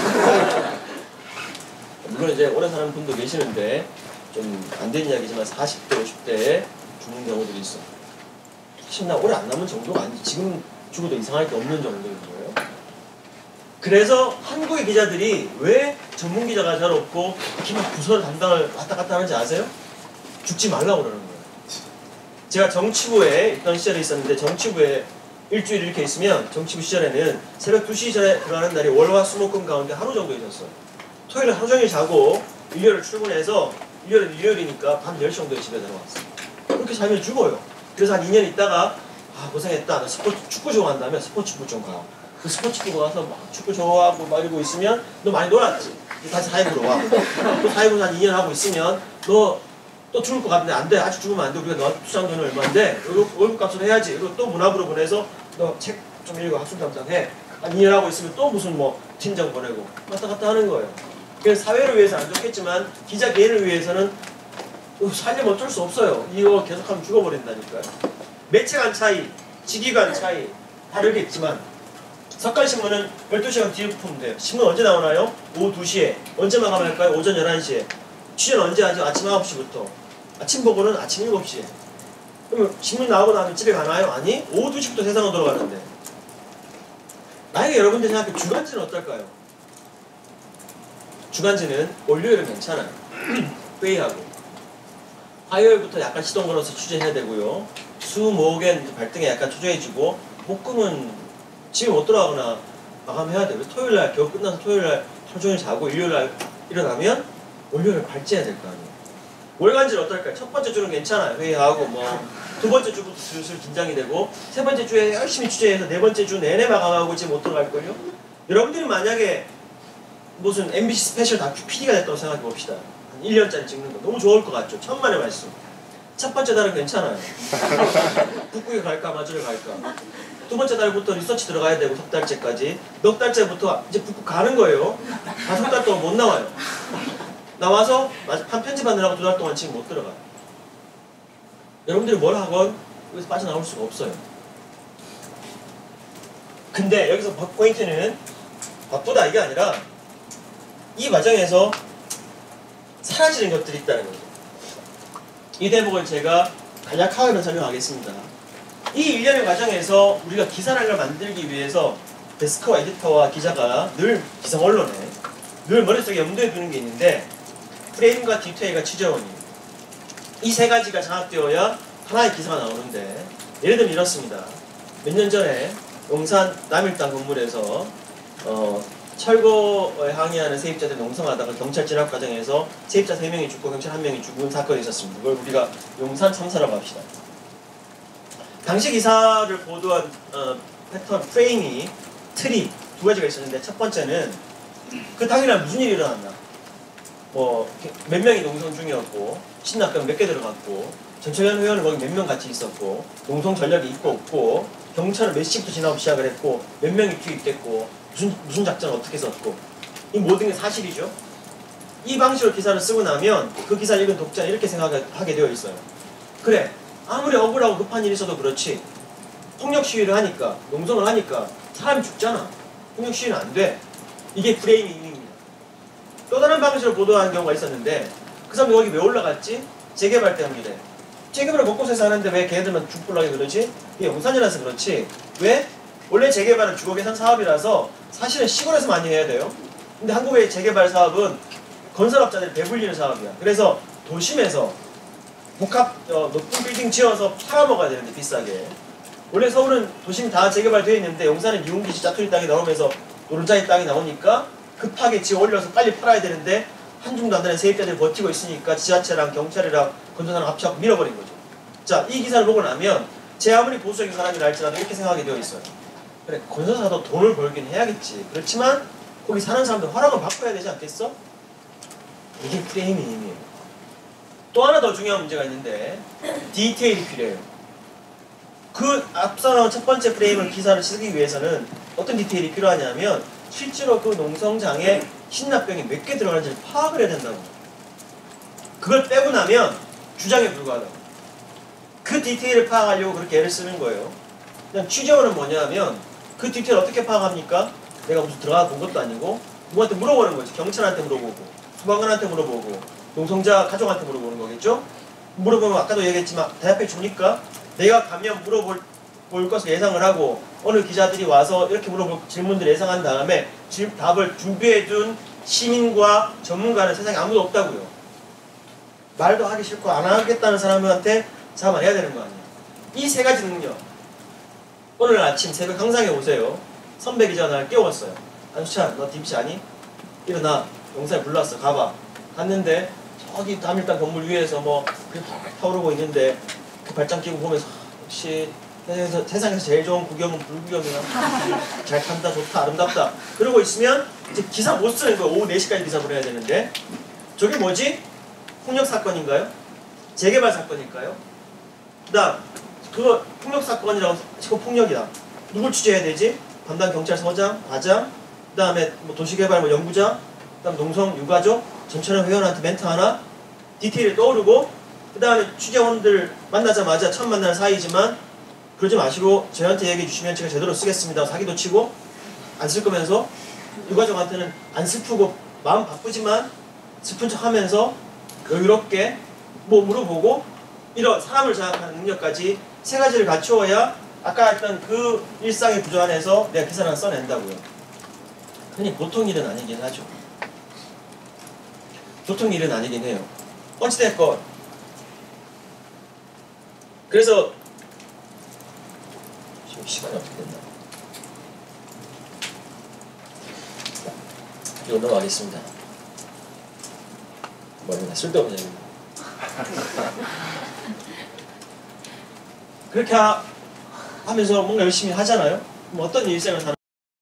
물론 이제 오래 사는 분도 계시는데 좀 안 된 이야기지만 사십 대, 오십 대에 죽는 경우들이 있어. 사실 나 오래 안 남은 정도가 아니지. 지금 죽어도 이상할 게 없는 정도인 거예요. 그래서 한국의 기자들이 왜 전문 기자가 잘 없고 이렇게 막 부서를 담당을 왔다 갔다 하는지 아세요? 죽지 말라고 그러는 거예요. 제가 정치부에 있던 시절에 있었는데 정치부에 일주일 이렇게 있으면 정치부 시절에는 새벽 두 시 전에 들어가는 날이 월화 수목금 가운데 하루 정도 있었어요. 토요일에 하루 종일 자고 일요일 출근해서 일요일은 일요일이니까 밤 열 시 정도에 집에 들어왔어요. 그렇게 살면 죽어요. 그래서 한 이 년 있다가 아 고생했다. 나 스포츠, 축구 좋아한다면 스포츠부 좀 가. 그 스포츠부 가서 막 축구 좋아하고 막 이러고 있으면 너 많이 놀았지. 다시 사회부로 와. 또 사회부 한 이 년 하고 있으면 너 또 죽을 것 같은데 안 돼. 아직 죽으면 안 돼. 우리가 너한테 투자한 돈이 얼마인데 월급값을 해야지. 그리고 또 문화부로 보내서 너 책 좀 읽고 학술 담당해. 한 이 년 하고 있으면 또 무슨 뭐 팀장 보내고 왔다 갔다 하는 거예요. 그래서 사회를 위해서 안 좋겠지만 기자 개인을 위해서는 살려면 어쩔 수 없어요. 이거 계속하면 죽어버린다니까요. 매체간 차이, 직위간 차이 다르겠지만 석간신문은 열두 시간 뒤에 풀면 돼요. 신문 언제 나오나요? 오후 두 시에. 언제 마감할까요? 오전 열한 시에. 취재는 언제 하죠? 아침 아홉 시부터. 아침 보고는 아침 일곱 시에. 그러면 신문 나오고 나면 집에 가나요? 아니, 오후 두 시부터 세상으로 돌아가는데. 만약에 여러분들 생각해 주간지는 어떨까요? 주간지는 월요일은 괜찮아요. 회의하고. 화요일부터 약간 시동 걸어서 취재해야 되고요. 수, 목, 엔 발등에 약간 초조해지고 목금은 집에 못 돌아가거나 마감해야 돼요. 토요일날 겨우 끝나서 토요일날 하루 종일 자고 일요일날 일어나면 월요일 발제해야 될 거 아니에요. 월간지는 어떨까요? 첫 번째 주는 괜찮아요. 회의하고 뭐 두 번째 주부터 슬슬 긴장이 되고 세 번째 주에 열심히 취재해서 네 번째 주 내내 마감하고 집에 못 들어갈걸요? 여러분들이 만약에 무슨 엠비씨 스페셜 다큐 피디가 됐다고 생각해 봅시다. 한 일 년짜리 찍는 거 너무 좋을 것 같죠? 천만의 말씀. 첫 번째 달은 괜찮아요. 북극에 갈까 마주를 갈까. 두 번째 달부터 리서치 들어가야 되고 석 달째까지. 넉 달째부터 이제 북극 가는 거예요. 다섯 달 동안 못 나와요. 나와서 한 편집하느라고 두 달 동안 지금 못 들어가요. 여러분들이 뭘 하건 여기서 빠져나올 수가 없어요. 근데 여기서 포인트는 바쁘다 이게 아니라 이 과정에서 사라지는 것들이 있다는 거죠. 이 대목을 제가 간략하게 설명하겠습니다. 이 일련의 과정에서 우리가 기사를 만들기 위해서 데스크와 에디터와 기자가 늘 기성 언론에 늘 머릿속에 염두에 두는 게 있는데 프레임과 디테일과 취재원이에요. 이 세 가지가 장악되어야 하나의 기사가 나오는데 예를 들면 이렇습니다. 몇 년 전에 용산 남일당 건물에서 어, 철거에 항의하는 세입자들 농성하다가 경찰 진압 과정에서 세입자 세 명이 죽고 경찰 한 명이 죽은 사건이 있었습니다. 그걸 우리가 용산 참사라고 합시다. 당시 기사를 보도한 어, 패턴, 프레임이, 틀이 두 가지가 있었는데 첫 번째는 그 당일날 무슨 일이 일어났나. 뭐 몇 명이 농성 중이었고 신납금 몇 개 들어갔고 전철연 회원을 거기 몇 명 같이 있었고 농성 전략이 있고 없고 경찰은 몇 시부터 진압 시작을 했고 몇 명이 투입됐고 무슨 무슨 작전을 어떻게 썼고 이 모든 게 사실이죠. 이 방식으로 기사를 쓰고 나면 그 기사를 읽은 독자는 이렇게 생각하게 되어 있어요. 그래 아무리 억울하고 급한 일이 있어도 그렇지 폭력 시위를 하니까, 농성을 하니까 사람이 죽잖아. 폭력 시위는 안 돼. 이게 프레이밍입니다. 또 다른 방식으로 보도하는 경우가 있었는데 그 사람이 여기 왜 올라갔지? 재개발 때문이래. 재개발을 곳곳에서 하는데 왜 걔네들만 죽불나게 그러지? 이게 용산이라서 그렇지. 왜? 원래 재개발은 주거 개선 사업이라서 사실은 시골에서 많이 해야 돼요. 근데 한국의 재개발 사업은 건설업자들이 배불리는 사업이야. 그래서 도심에서 복합 어, 높은 빌딩 지어서 팔아먹어야 되는데 비싸게. 원래 서울은 도심 다 재개발되어 있는데 용산은 미운기지 짜투리 땅이 나오면서 노른자리 땅이 나오니까 급하게 지어 올려서 빨리 팔아야 되는데 한줌도 안 되는 세입자들이 버티고 있으니까 지자체랑 경찰이랑 건설사랑 합쳐서 밀어버린 거죠. 자, 이 기사를 보고 나면 제 아무리 보수적인 사람이라 할지라도 이렇게 생각하게 되어 있어요. 그래, 건설사도 돈을 벌긴 해야겠지. 그렇지만 거기 사는 사람들 허락을 받고 해야 되지 않겠어? 이게 프레이밍이에요. 또 하나 더 중요한 문제가 있는데 디테일이 필요해요. 그 앞서 나온 첫 번째 프레임을 기사를 쓰기 위해서는 어떤 디테일이 필요하냐면 실제로 그 농성장에 신납병이 몇 개 들어가는지를 파악을 해야 된다고. 그걸 빼고 나면 주장에 불과하다고. 그 디테일을 파악하려고 그렇게 애를 쓰는 거예요. 그냥 취재원은 뭐냐면 그 디테일 어떻게 파악합니까? 내가 무슨 들어가 본 것도 아니고 누구한테 물어보는 거지. 경찰한테 물어보고 소방관한테 물어보고 농성자 가족한테 물어보는 거겠죠? 물어보면 아까도 얘기했지만 대답해 줍니까? 내가 가면 물어볼 볼 것을 예상을 하고 어느 기자들이 와서 이렇게 물어볼 질문들을 예상한 다음에 질, 답을 준비해둔 시민과 전문가는 세상에 아무도 없다고요. 말도 하기 싫고 안 하겠다는 사람한테 자만 해야 되는 거 아니에요. 이 세 가지 능력. 오늘 아침 새벽 항상에 오세요. 선배 기자가 나를 깨웠어요. 안수찬, 너 딥시 아니? 일어나. 용산에 불렀어. 가봐. 갔는데 저기 다밀당 건물 위에서 뭐 그게 팍 타오르고 있는데 그 발장 끼고 보면서 역시 세상에서, 세상에서 제일 좋은 구경은 불구경이야. 잘 탄다, 좋다, 아름답다. 그러고 있으면 이제 기사 못 쓰는 거야. 오후 네 시까지 기사 보내야 되는데 저게 뭐지? 폭력 사건인가요? 재개발 사건일까요? 그 다음 그거 폭력 사건이라고 치고 폭력이다. 누굴 취재해야 되지? 담당 경찰서장, 과장, 그 다음에 뭐 도시개발 뭐 연구자, 그 다음 농성 유가족, 전천후 회원한테 멘트 하나, 디테일이 떠오르고 그 다음에 취재원들 만나자마자 처음 만나는 사이지만 그러지 마시고 저희한테 얘기해 주시면 제가 제대로 쓰겠습니다. 사기도 치고 안 쓸 거면서 유가족한테는 안 슬프고 마음 바쁘지만 슬픈 척 하면서 여유롭게 뭐 물어보고 이런 사람을 장악하는 능력까지 세 가지를 갖추어야 아까 했던 그 일상의 구조 안에서 내가 기사를 하나 써낸다고요. 흔히 보통 일은 아니긴 하죠. 보통 일은 아니긴 해요. 어찌됐건 그래서 지금 시간이 어떻게 됐나? 이거 넘어가겠습니다. 뭐냐 쓸데없는 얘기입니다. 그렇게 하, 하면서 뭔가 열심히 하잖아요. 뭐 어떤 일생을 사는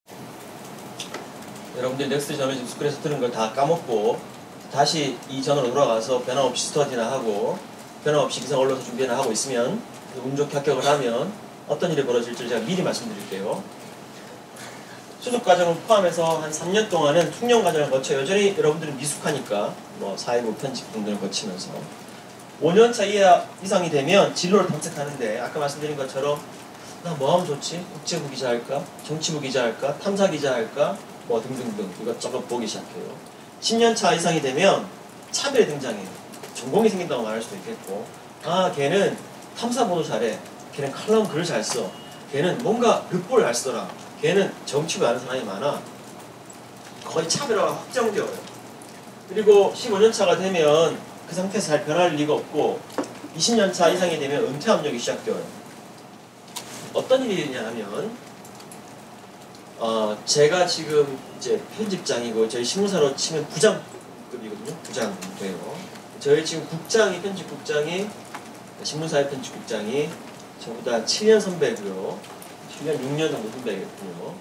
여러분들이 넥스트 저널리즘 스쿨에서 들은 걸 다 까먹고 다시 이 전으로 돌아가서 변함없이 스터디나 하고 변함없이 기사 올려서 준비나 하고 있으면 운 좋게 합격을 하면 어떤 일이 벌어질지 제가 미리 말씀드릴게요. 수습 과정을 포함해서 한 삼 년 동안은 숙련 과정을 거쳐 여전히 여러분들은 미숙하니까 뭐 사회부 편집 등등을 거치면서 오 년 차 이상이 되면 진로를 탐색하는데 아까 말씀드린 것처럼 나 뭐 하면 좋지? 국제부 기자 할까? 정치부 기자 할까? 탐사 기자 할까? 뭐 등등등 이것저것 보기 시작해요. 십 년 차 이상이 되면 차별이 등장해요. 전공이 생긴다고 말할 수도 있겠고 아 걔는 탐사보도 잘해. 걔는 칼럼 글을 잘 써. 걔는 뭔가 극보를 잘 쓰더라. 걔는 정치부 아는 사람이 많아. 거의 차별화가 확정되어요. 그리고 십오 년 차가 되면 그 상태에서 잘 변할 리가 없고 이십 년 차 이상이 되면 은퇴 압력이 시작되어요. 어떤 일이 있냐면 어, 제가 지금 이제 편집장이고 저희 신문사로 치면 부장급이거든요. 부장 돼요. 저희 지금 국장이 편집국장이 신문사의 편집국장이 저보다 칠 년 선배고요. 칠 년, 육 년 정도 선배겠군요.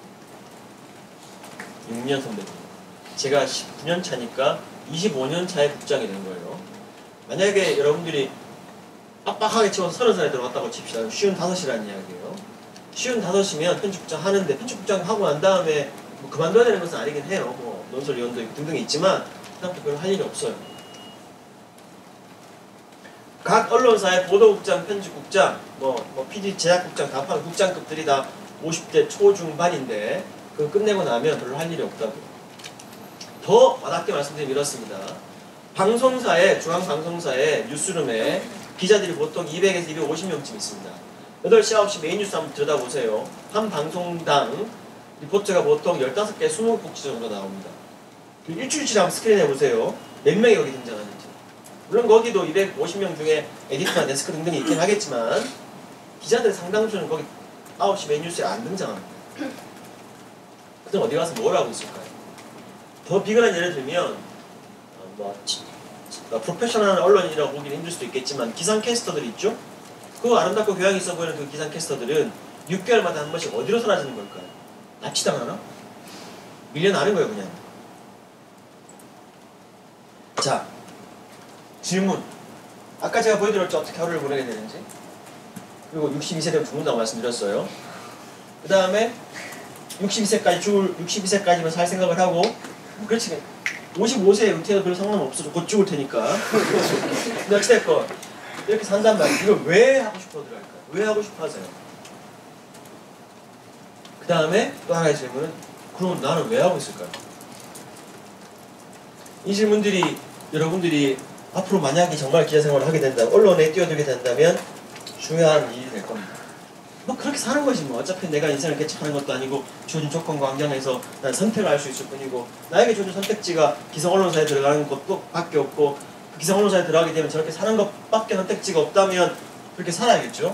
육 년 선배고요. 제가 십구 년 차니까 이십오 년 차에 국장이 된 거예요. 만약에 여러분들이 빡빡하게 치워서 서른 살에 들어갔다고 칩시다. 쉬운 다섯이라는 이야기예요. 쉬운 다섯이면 편집국장 하는데 편집국장 하고 난 다음에 뭐 그만둬야 되는 것은 아니긴 해요. 뭐 논설위원도 있고 등등이 있지만 그다음부터 별로 할 일이 없어요. 각 언론사의 보도국장, 편집국장, 뭐, 뭐 피디, 제작국장 다 포함한 국장급들이 다 오십 대 초중반인데 그거 끝내고 나면 별로 할 일이 없다고. 더 와닿게 말씀드리면 이렇습니다. 방송사에, 중앙방송사의 뉴스룸에 기자들이 보통 이백에서 이백오십 명쯤 있습니다. 여덟 시, 아홉 시 메인 뉴스 한번 들여다보세요. 한 방송당 리포트가 보통 열다섯 개, 이십 곡지 정도 나옵니다. 일주일치를 한번 스크린 해보세요. 몇 명이 거기 등장하는지. 물론 거기도 이백오십 명 중에 에디터나 데스크 등등이 있긴 하겠지만 기자들 상당수는 거기 아홉 시 메인 뉴스에 안 등장합니다. 그럼 어디 가서 뭘 하고 있을까요? 더 비근한 예를 들면 어, 뭐 프로페셔널 언론이라고 보기는 힘들 수도 있겠지만 기상캐스터들 있죠? 그 아름답고 교양이 있어 보이는 그 기상캐스터들은 육 개월마다 한 번씩 어디로 사라지는 걸까요? 납치당하나? 밀려나는 거예요 그냥. 자, 질문. 아까 제가 보여드렸죠? 어떻게 하루를 보내게 되는지. 그리고 육십이 세 되면 죽는다고 말씀드렸어요. 그 다음에 육십이 세까지 죽을, 육십이 세까지만 살 생각을 하고, 그렇지, 오십오 세에 은퇴해도 별 상관없어. 곧 죽을 테니까. 근데 어찌됐건 이렇게 산단 말이에요. 이걸 왜 하고 싶어들 할까요? 왜 하고 싶어 하세요? 그 다음에 또 하나의 질문은, 그럼 나는 왜 하고 있을까요? 이 질문들이 여러분들이 앞으로 만약에 정말 기자 생활을 하게 된다면, 언론에 뛰어들게 된다면 중요한 일이 될 겁니다. 뭐 그렇게 사는 거지 뭐. 어차피 내가 인생을 개척하는 것도 아니고 주어진 조건과 환경에서 난 선택을 할 수 있을 뿐이고, 나에게 주어진 선택지가 기성언론사에 들어가는 것도 밖에 없고, 그 기성언론사에 들어가게 되면 저렇게 사는 것밖에 선택지가 없다면 그렇게 살아야겠죠.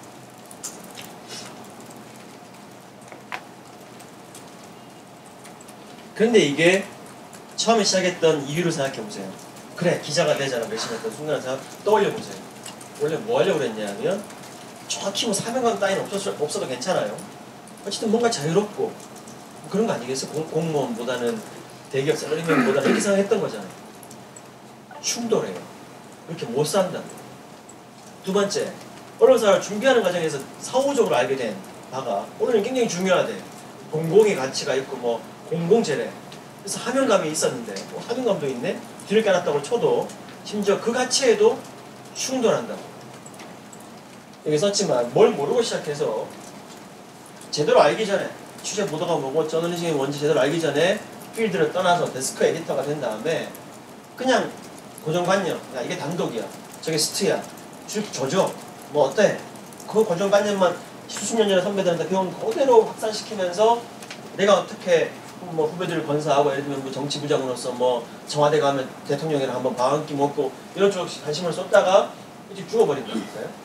그런데 이게 처음에 시작했던 이유를 생각해보세요. 그래, 기자가 되잖아 열심히 했던 순간을 생각, 떠올려보세요. 원래 뭐 하려고 그랬냐 하면 정확히 뭐 사명감 따위는 없어도, 없어도 괜찮아요. 어쨌든 뭔가 자유롭고 뭐 그런 거 아니겠어? 공, 공무원보다는 대기업 셀러리맨보다는 이렇게 생각했던 거잖아요. 충돌해요. 이렇게 못 산다. 두 번째, 언론사를 준비하는 과정에서 사후적으로 알게 된 바가 오늘은 굉장히 중요하대. 공공의 가치가 있고 뭐 공공재래. 그래서 사명감이 있었는데 뭐 사명감도 있네? 뒤를 깔았다고 쳐도 심지어 그 가치에도 충돌한다고. 여기 썼지만 뭘 모르고 시작해서 제대로 알기 전에, 취재 보도가 뭐고 저널리즘이 뭔지 제대로 알기 전에 필드를 떠나서 데스크 에디터가 된 다음에 그냥 고정관념, 야 이게 단독이야, 저게 스트야, 저죠, 뭐 어때? 그 고정관념만 수십 년 전에 선배들한테 배운 그대로 확산시키면서 내가 어떻게 뭐 후배들을 건사하고, 예를 들면 뭐 정치부장으로서 뭐 청와대 가면 대통령이랑 한번 밥 한 끼 먹고 이런 쪽 관심을 쏟다가 이제 죽어버린다니까요.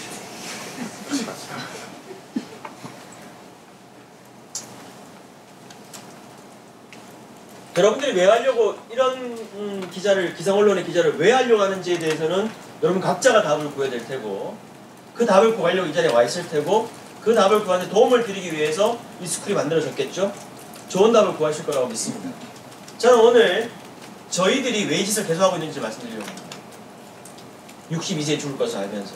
여러분들이 왜 하려고 이런 음, 기자를, 기성언론의 기자를 왜 하려고 하는지에 대해서는 여러분 각자가 답을 구해야 될 테고, 그 답을 구하려고 이 자리에 와 있을 테고, 그 답을 구하는 데 도움을 드리기 위해서 이 스쿨이 만들어졌겠죠? 좋은 답을 구하실 거라고 믿습니다. 저는 오늘 저희들이 왜 이 짓을 계속하고 있는지 말씀드리려고 합니다. 육십이 세에 죽을 것을 알면서.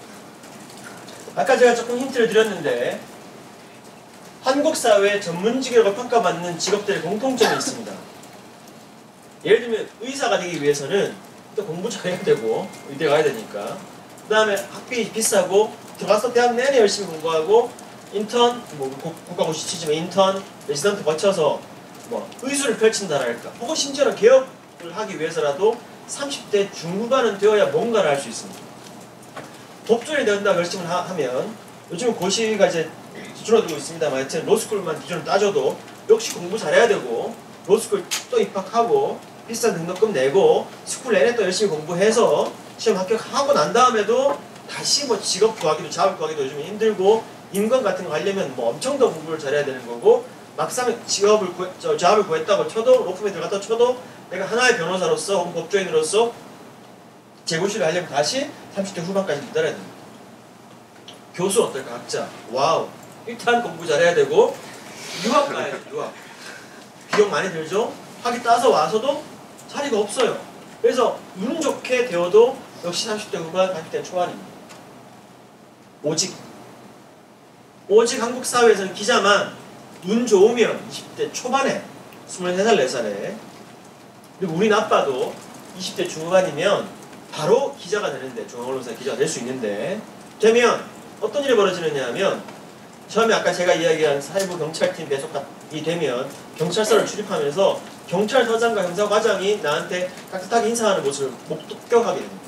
아까 제가 조금 힌트를 드렸는데 한국 사회의 전문직이라고 평가받는 직업들의 공통점이 있습니다. 예를 들면 의사가 되기 위해서는 또 공부 잘해야 되고 의대 가야 되니까, 그 다음에 학비 비싸고 들어가서 대학 내내 열심히 공부하고 인턴, 뭐 국가고시 치지만 인턴, 레지던트 거쳐서 뭐 의술을 펼친다랄까, 혹은 심지어는 개업을 하기 위해서라도 삼십 대 중후반은 되어야 뭔가를 할 수 있습니다. 법조인이 된다고 열심히 하, 하면 요즘 고시가 이제 줄어들고 있습니다만 하여튼 로스쿨만 기준으로 따져도 역시 공부 잘해야 되고, 로스쿨 또 입학하고 비싼 등록금 내고 스쿨 내내 또 열심히 공부해서 시험 합격하고 난 다음에도 다시 뭐 직업 구하기도 작업 구하기도 요즘 힘들고, 인권 같은 거 하려면 뭐 엄청 더 공부를 잘해야 되는 거고, 막상 직업을 구해, 저 잡을 구했다고 쳐도, 로펌에 들어갔다 쳐도 내가 하나의 변호사로서 혹은 법조인으로서 재고시를 하려면 다시 삼십 대 후반까지 기다려야 됩니다. 교수 어떨까? 학자. 와우. 일단 공부 잘해야 되고, 유학 가야 돼. 유학. 비용 많이 들죠? 학위 따서 와서도 자리가 없어요. 그래서 운 좋게 되어도 역시 삼십 대 후반, 사십 대 초반입니다. 오직 오직 한국 사회에서는 기자만 운 좋으면 이십 대 초반에, 스물세 살, 네 살에, 그리고 운이 나빠도 이십 대 중후반이면 바로 기자가 되는데, 중앙언론사 기자가 될 수 있는데, 되면 어떤 일이 벌어지느냐 하면, 처음에 아까 제가 이야기한 사회부 경찰팀 배속이 되면 경찰서를 출입하면서 경찰서장과 형사과장이 나한테 깍듯하게 인사하는 모습을 목격하게 됩니다.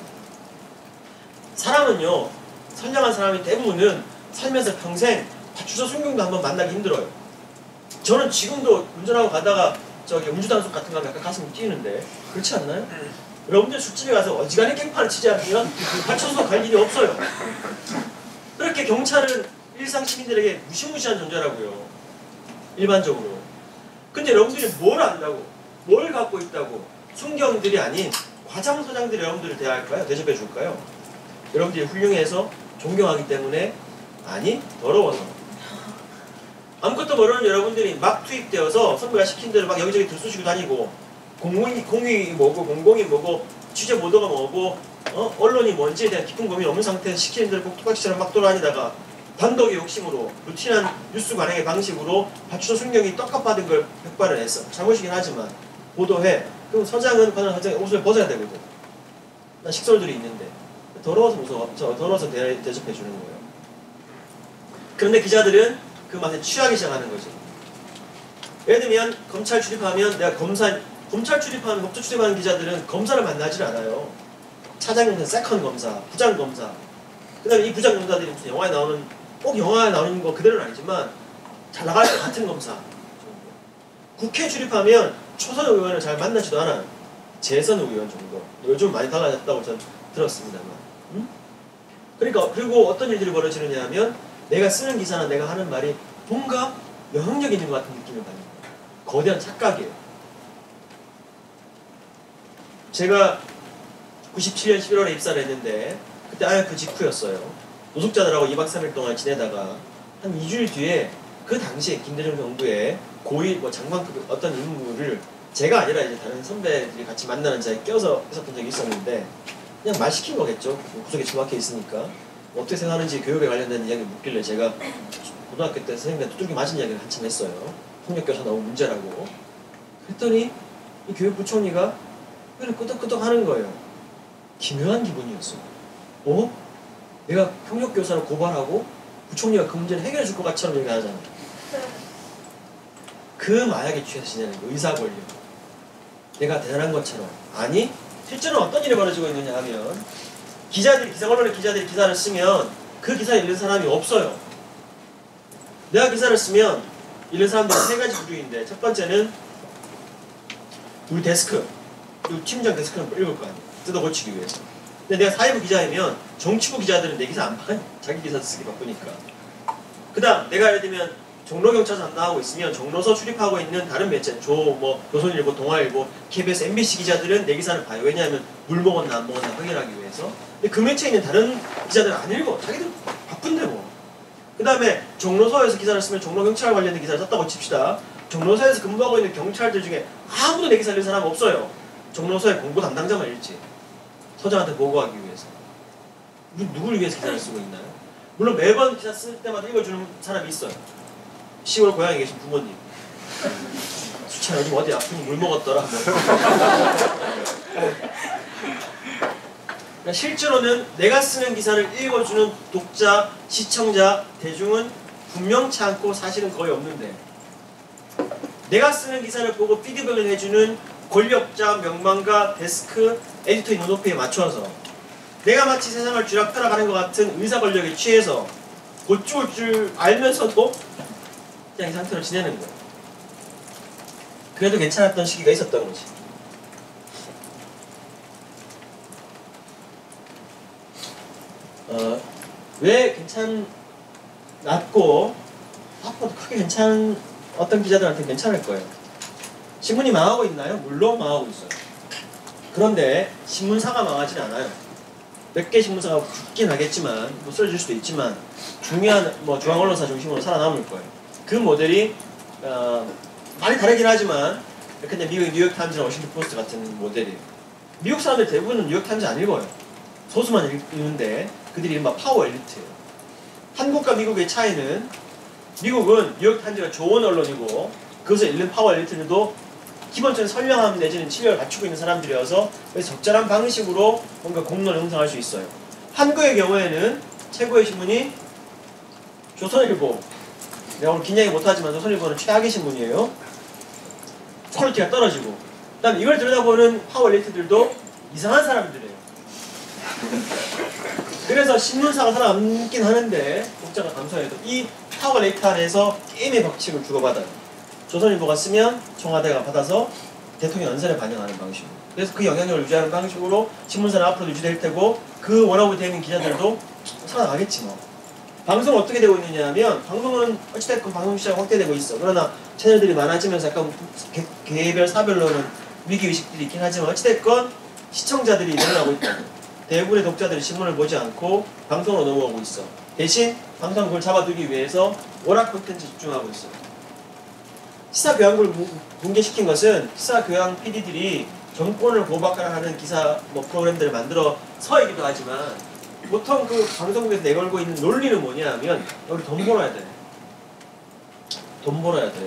사람은요, 선량한 사람이 대부분은 살면서 평생 파출소 순경도 한번 만나기 힘들어요. 저는 지금도 운전하고 가다가 저기 음주단속 같은 거 하면 약간 가슴이 뛰는데, 그렇지 않나요? 여러분들 술집에 가서 어지간히 깽판을 치지 않으면 파출소 갈 일이 없어요. 그렇게 경찰은 일상 시민들에게 무시무시한 존재라고요. 일반적으로. 근데 여러분들이 뭘 안다고, 뭘 갖고 있다고 순경들이 아닌 과장소장들이 여러분들을 대할까요? 대접해 줄까요? 여러분들이 훌륭해서 존경하기 때문에? 아니, 더러워서. 아무것도 모르는 여러분들이 막 투입되어서 선배가 시킨 대로 막 여기저기 들쑤시고 다니고, 공공이, 공익이 뭐고 공공이 뭐고 취재 보도가 뭐고 어? 언론이 뭔지에 대한 깊은 고민이 없는 상태에서 시키는 대로 꼭두각시처럼 막 돌아다니다가 단독의 욕심으로 루틴한 뉴스 관행의 방식으로 파출소 순경이 떡값받은 걸 백발을 했어. 잘못이긴 하지만 보도해. 그럼 서장은 관할 서장의 옷을 벗어야 되거든. 난 식솔들이 있는데 더러워서 무서워. 저 더러워서 대, 대접해 주는 거예요. 그런데 기자들은 그 맛에 취하기 시작하는 거지. 예를 들면 검찰 출입하면 내가 검사 검찰 출입하는 법조 출입하는 기자들은 검사를 만나질 않아요. 차장 검사, 세컨 검사, 부장 검사. 그다음에 이 부장 검사들이 무슨 영화에 나오는 꼭 영화에 나오는 거 그대로는 아니지만 잘 나갈 때 같은 검사. 국회 출입하면 초선 의원을 잘 만나지도 않아요. 재선 의원 정도. 요즘 많이 달라졌다고 전 들었습니다만. 응? 그러니까 그리고 어떤 일들이 벌어지느냐 하면 내가 쓰는 기사나 내가 하는 말이 뭔가 영향력 있는 것 같은 느낌을 받는 거예요. 거대한 착각이에요. 제가 구십칠 년 십일월에 입사를 했는데 그때 아이에프 직후였어요. 노숙자들하고 이박 삼일 동안 지내다가 한 이 주일 뒤에 그 당시에 김대중 정부의 고위 뭐 장관급 어떤 인물을 제가 아니라 이제 다른 선배들이 같이 만나는 자리에 껴서 있었던 적이 있었는데 그냥 말 시킨 거겠죠. 구석에 처박혀 있으니까 어떻게 생각하는지 교육에 관련된 이야기를 묻길래 제가 고등학교 때 선생님한테 두들겨 맞은 이야기를 한참 했어요. 폭력교사 나온 문제라고. 그랬더니 이 교육부총리가 그냥 끄덕끄덕 하는 거예요. 기묘한 기분이었어요. 어? 내가 폭력교사를 고발하고 부총리가 그 문제를 해결해 줄 것 같처럼 얘기하잖아요. 그 마약에 취해서 지내는 거, 의사 권력. 내가 대단한 것처럼. 아니, 실제로 어떤 일이 벌어지고 있느냐 하면 기자들이, 기사언론의 기자들이 기사를 쓰면 그 기사를 읽는 사람이 없어요. 내가 기사를 쓰면 읽는 사람들이 세 가지 부류인데 첫 번째는 우리 데스크, 우리 팀장 데스크는 읽을 거 아니에요. 뜯어 고치기 위해서. 근데 내가 사회부 기자이면 정치부 기자들은 내 기사 안 봐요. 자기 기사 쓰기 바쁘니까. 그 다음 내가 예를 들면 종로경찰서 담당하고 있으면 종로서 출입하고 있는 다른 매체 조, 뭐 조선일보, 동아일보, 케이비에스, 엠비씨 기자들은 내 기사를 봐요. 왜냐하면 물 먹었나 안 먹었나 확인하기 위해서. 근데 그 매체에 있는 다른 기자들은 안 읽어. 자기들 바쁜데 뭐. 그 다음에 종로서에서 기사를 쓰면 종로경찰 관련된 기사를 썼다고 칩시다. 종로서에서 근무하고 있는 경찰들 중에 아무도 내 기사 읽는 사람 없어요. 종로서의 공보 담당자만 읽지. 서장한테 보고하기 위해서. 누구를 위해서 기사를 쓰고 있나요? 물론 매번 기사 쓸 때마다 읽어주는 사람이 있어요. 시골 고향에 계신 부모님. 수찬 요즘 어디 아프니 물 먹었더라. 뭐. 그러니까 실제로는 내가 쓰는 기사를 읽어주는 독자, 시청자, 대중은 분명치 않고 사실은 거의 없는데 내가 쓰는 기사를 보고 피드백을 해주는 권력자, 명망가, 데스크, 에디터의 눈높이에 맞춰서 내가 마치 세상을 쥐락펴락하는 것 같은 의사 권력에 취해서 곧 죽을 줄 알면서도 그냥 이 상태로 지내는 거예요. 그래도 괜찮았던 시기가 있었던 거지. 어, 왜 괜찮았고 앞으로도 크게 괜찮은 어떤 기자들한테는 괜찮을 거예요. 신문이 망하고 있나요? 물론 망하고 있어요. 그런데 신문사가 망하진 않아요. 몇 개 신문사가 죽긴 하겠지만 뭐 쓰러질 수도 있지만 중요한 뭐 중앙언론사 중심으로 살아남을 거예요. 그 모델이 어, 많이 다르긴 하지만 근데 미국 뉴욕타임즈나 워싱턴 포스트 같은 모델이에요. 미국 사람들 대부분은 뉴욕타임즈 안 읽어요. 소수만 읽는데 그들이 막 파워 엘리트예요. 한국과 미국의 차이는 미국은 뉴욕타임즈가 좋은 언론이고 그것을 읽는 파워 엘리트들도 기본적인 선량함 내지는 치료를 갖추고 있는 사람들이어서 그래서 적절한 방식으로 뭔가 공론을 형성할 수 있어요. 한국의 경우에는 최고의 신문이 조선일보. 내가 오늘 긴 얘기 못하지만 조선일보는 최악의 신문이에요. 퀄리티가 떨어지고 그 다음에 이걸 들여다보는 파워 엘리트들도 이상한 사람들이에요. 그래서 신문사가 살아남긴 하는데 독자가 감소해도 이 파워 엘리트 안에서 게임의 법칙을 주고받아요. 조선일보가 쓰면 청와대가 받아서 대통령 연설에 반영하는 방식으로. 그래서 그 영향력을 유지하는 방식으로 신문사는 앞으로도 유지될 테고 그 원하고 되는 기자들도 살아나가겠지 뭐. 방송은 어떻게 되고 있느냐 하면 방송은 어찌됐건 방송 시장 확대되고 있어. 그러나 채널들이 많아지면서 약간 개, 개별 사별로는 위기의식들이 있긴 하지만 어찌됐건 시청자들이 늘어나고 있다. 대부분의 독자들이 신문을 보지 않고 방송으로 넘어오고 있어. 대신 방송은 그걸 잡아두기 위해서 오락 콘텐츠에 집중하고 있어. 시사교양국을 붕괴시킨 것은 시사교양 피디들이 정권을 고박하는 기사 뭐 프로그램들을 만들어 서이기도 하지만 보통 그 방송국에서 내걸고 있는 논리는 뭐냐 하면 여기 돈 벌어야 돼. 돈 벌어야 돼.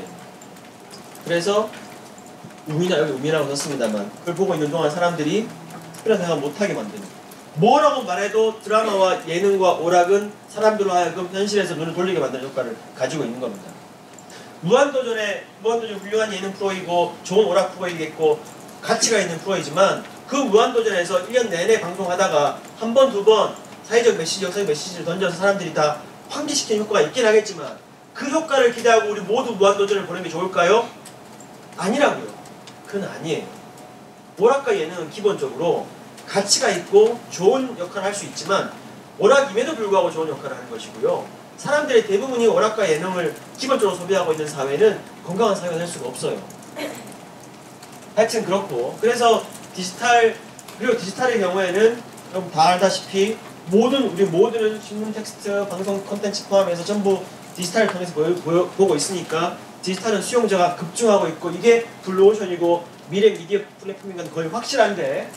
그래서 우미나 여기 우미라고 썼습니다만 그걸 보고 있는 동안 사람들이 그런 생각 못하게 만드는 뭐라고 말해도 드라마와 예능과 오락은 사람들로 하여금 현실에서 눈을 돌리게 만드는 효과를 가지고 있는 겁니다. 무한도전에 무한도전 훌륭한 예능 프로이고 좋은 오락 프로이겠고 가치가 있는 프로이지만 그 무한도전에서 일 년 내내 방송하다가 한 번, 두 번 사회적 메시지, 역사적 메시지를 던져서 사람들이 다 환기시키는 효과가 있긴 하겠지만 그 효과를 기대하고 우리 모두 무한도전을 보는 게 좋을까요? 아니라고요. 그건 아니에요. 오락과 예능은 기본적으로 가치가 있고 좋은 역할을 할 수 있지만 오락임에도 불구하고 좋은 역할을 하는 것이고요. 사람들의 대부분이 오락과 예능을 기본적으로 소비하고 있는 사회는 건강한 사회가 될 수가 없어요. 하여튼 그렇고 그래서 디지털 그리고 디지털의 경우에는 여러분 다 알다시피 모든 우리 모든 신문 텍스트 방송 콘텐츠 포함해서 전부 디지털을 통해서 보여, 보여, 보고 있으니까 디지털은 수용자가 급증하고 있고 이게 블루오션이고 미래 미디어 플랫폼인 건 거의 확실한데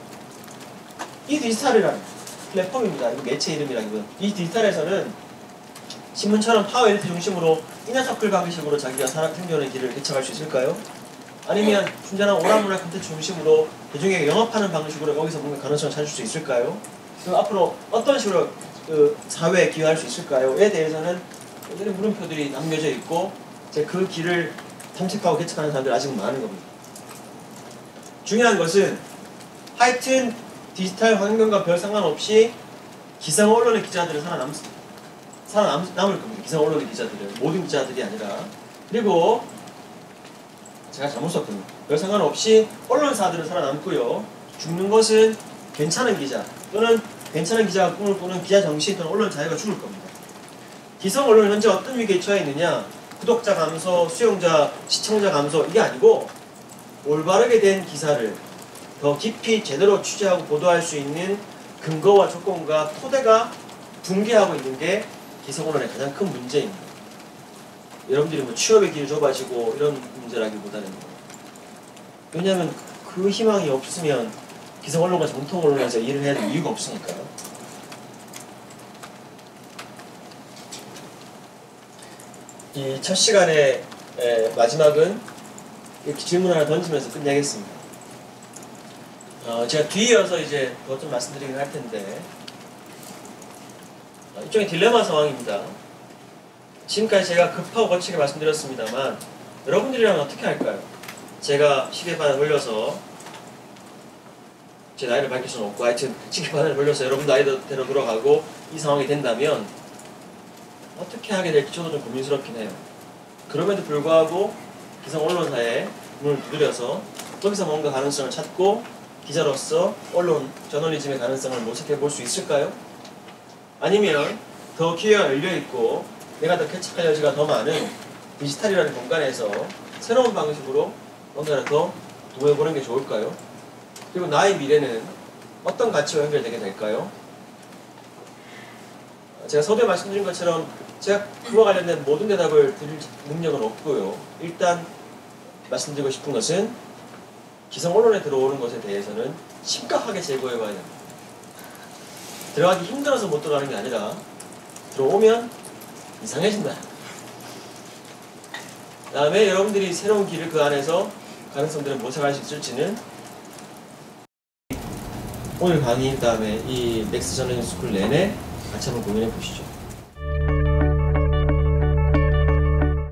이 디지털이란 플랫폼입니다. 이거 매체 이름이라기보다 이 디지털에서는 신문처럼 파워 엘리트 중심으로 이너서클 방식으로 자기가 살아 생존의 길을 개척할 수 있을까요? 아니면 순전한 오락문화 콘텐츠 중심으로 대중에게 영업하는 방식으로 여기서 뭔가 가능성을 찾을 수 있을까요? 그럼 앞으로 어떤 식으로 그 사회에 기여할 수 있을까요?에 대해서는 여전히 물음표들이 남겨져 있고 이제 그 길을 탐색하고 개척하는 사람들이 아직 많은 겁니다. 중요한 것은 하여튼 디지털 환경과 별 상관없이 기성 언론의 기자들은 살아남, 살아남을 겁니다. 기성 언론의 기자들은. 모든 기자들이 아니라. 그리고 제가 잘못 썼군요. 별 상관없이 언론사들은 살아남고요. 죽는 것은 괜찮은 기자 또는 괜찮은 기자가 꿈을 꾸는 기자 정신 또는 언론 자유가 죽을 겁니다. 기성 언론은 현재 어떤 위기에 처해 있느냐? 구독자 감소, 수용자, 시청자 감소 이게 아니고 올바르게 된 기사를 더 깊이 제대로 취재하고 보도할 수 있는 근거와 조건과 토대가 붕괴하고 있는 게 기성 언론의 가장 큰 문제입니다. 여러분들이 뭐 취업의 길이 좁아지고 이런 문제라기보다는 왜냐하면 그 희망이 없으면 기성 언론과 정통 언론에서 일을 해야 될 이유가 없으니까요. 이 첫 시간의 마지막은 이렇게 질문 하나 던지면서 끝내겠습니다. 어, 제가 뒤이어서 이제 더 좀 말씀드리긴 할 텐데 어, 일종의 딜레마 상황입니다. 지금까지 제가 급하고 거치게 말씀드렸습니다만 여러분들이라면 어떻게 할까요? 제가 시계바늘 돌려서 제 나이를 밝힐 수는 없고 하여튼 시계바늘 돌려서 여러분 나이대로 돌아가고 이 상황이 된다면 어떻게 하게 될지 저도 좀 고민스럽긴 해요. 그럼에도 불구하고 기성 언론사에 문을 두드려서 거기서 뭔가 가능성을 찾고 기자로서 언론, 저널리즘의 가능성을 모색해 볼 수 있을까요? 아니면 더 기회가 열려있고 내가 더 개척할 여지가 더 많은 디지털이라는 공간에서 새로운 방식으로 뭔가를 더 도모해보는 게 좋을까요? 그리고 나의 미래는 어떤 가치와 연결되게 될까요? 제가 서두에 말씀드린 것처럼 제가 그와 관련된 모든 대답을 드릴 능력은 없고요. 일단 말씀드리고 싶은 것은 기성 언론에 들어오는 것에 대해서는 심각하게 제고해봐야 됩니다. 들어가기 힘들어서 못 들어가는 게 아니라 들어오면 이상해진다. 그 다음에 여러분들이 새로운 길을 그 안에서 가능성들을 모색할 수 있을지는 오늘 강의 다음에 이 넥스 저널링 스쿨 내내 같이 한번 고민해 보시죠.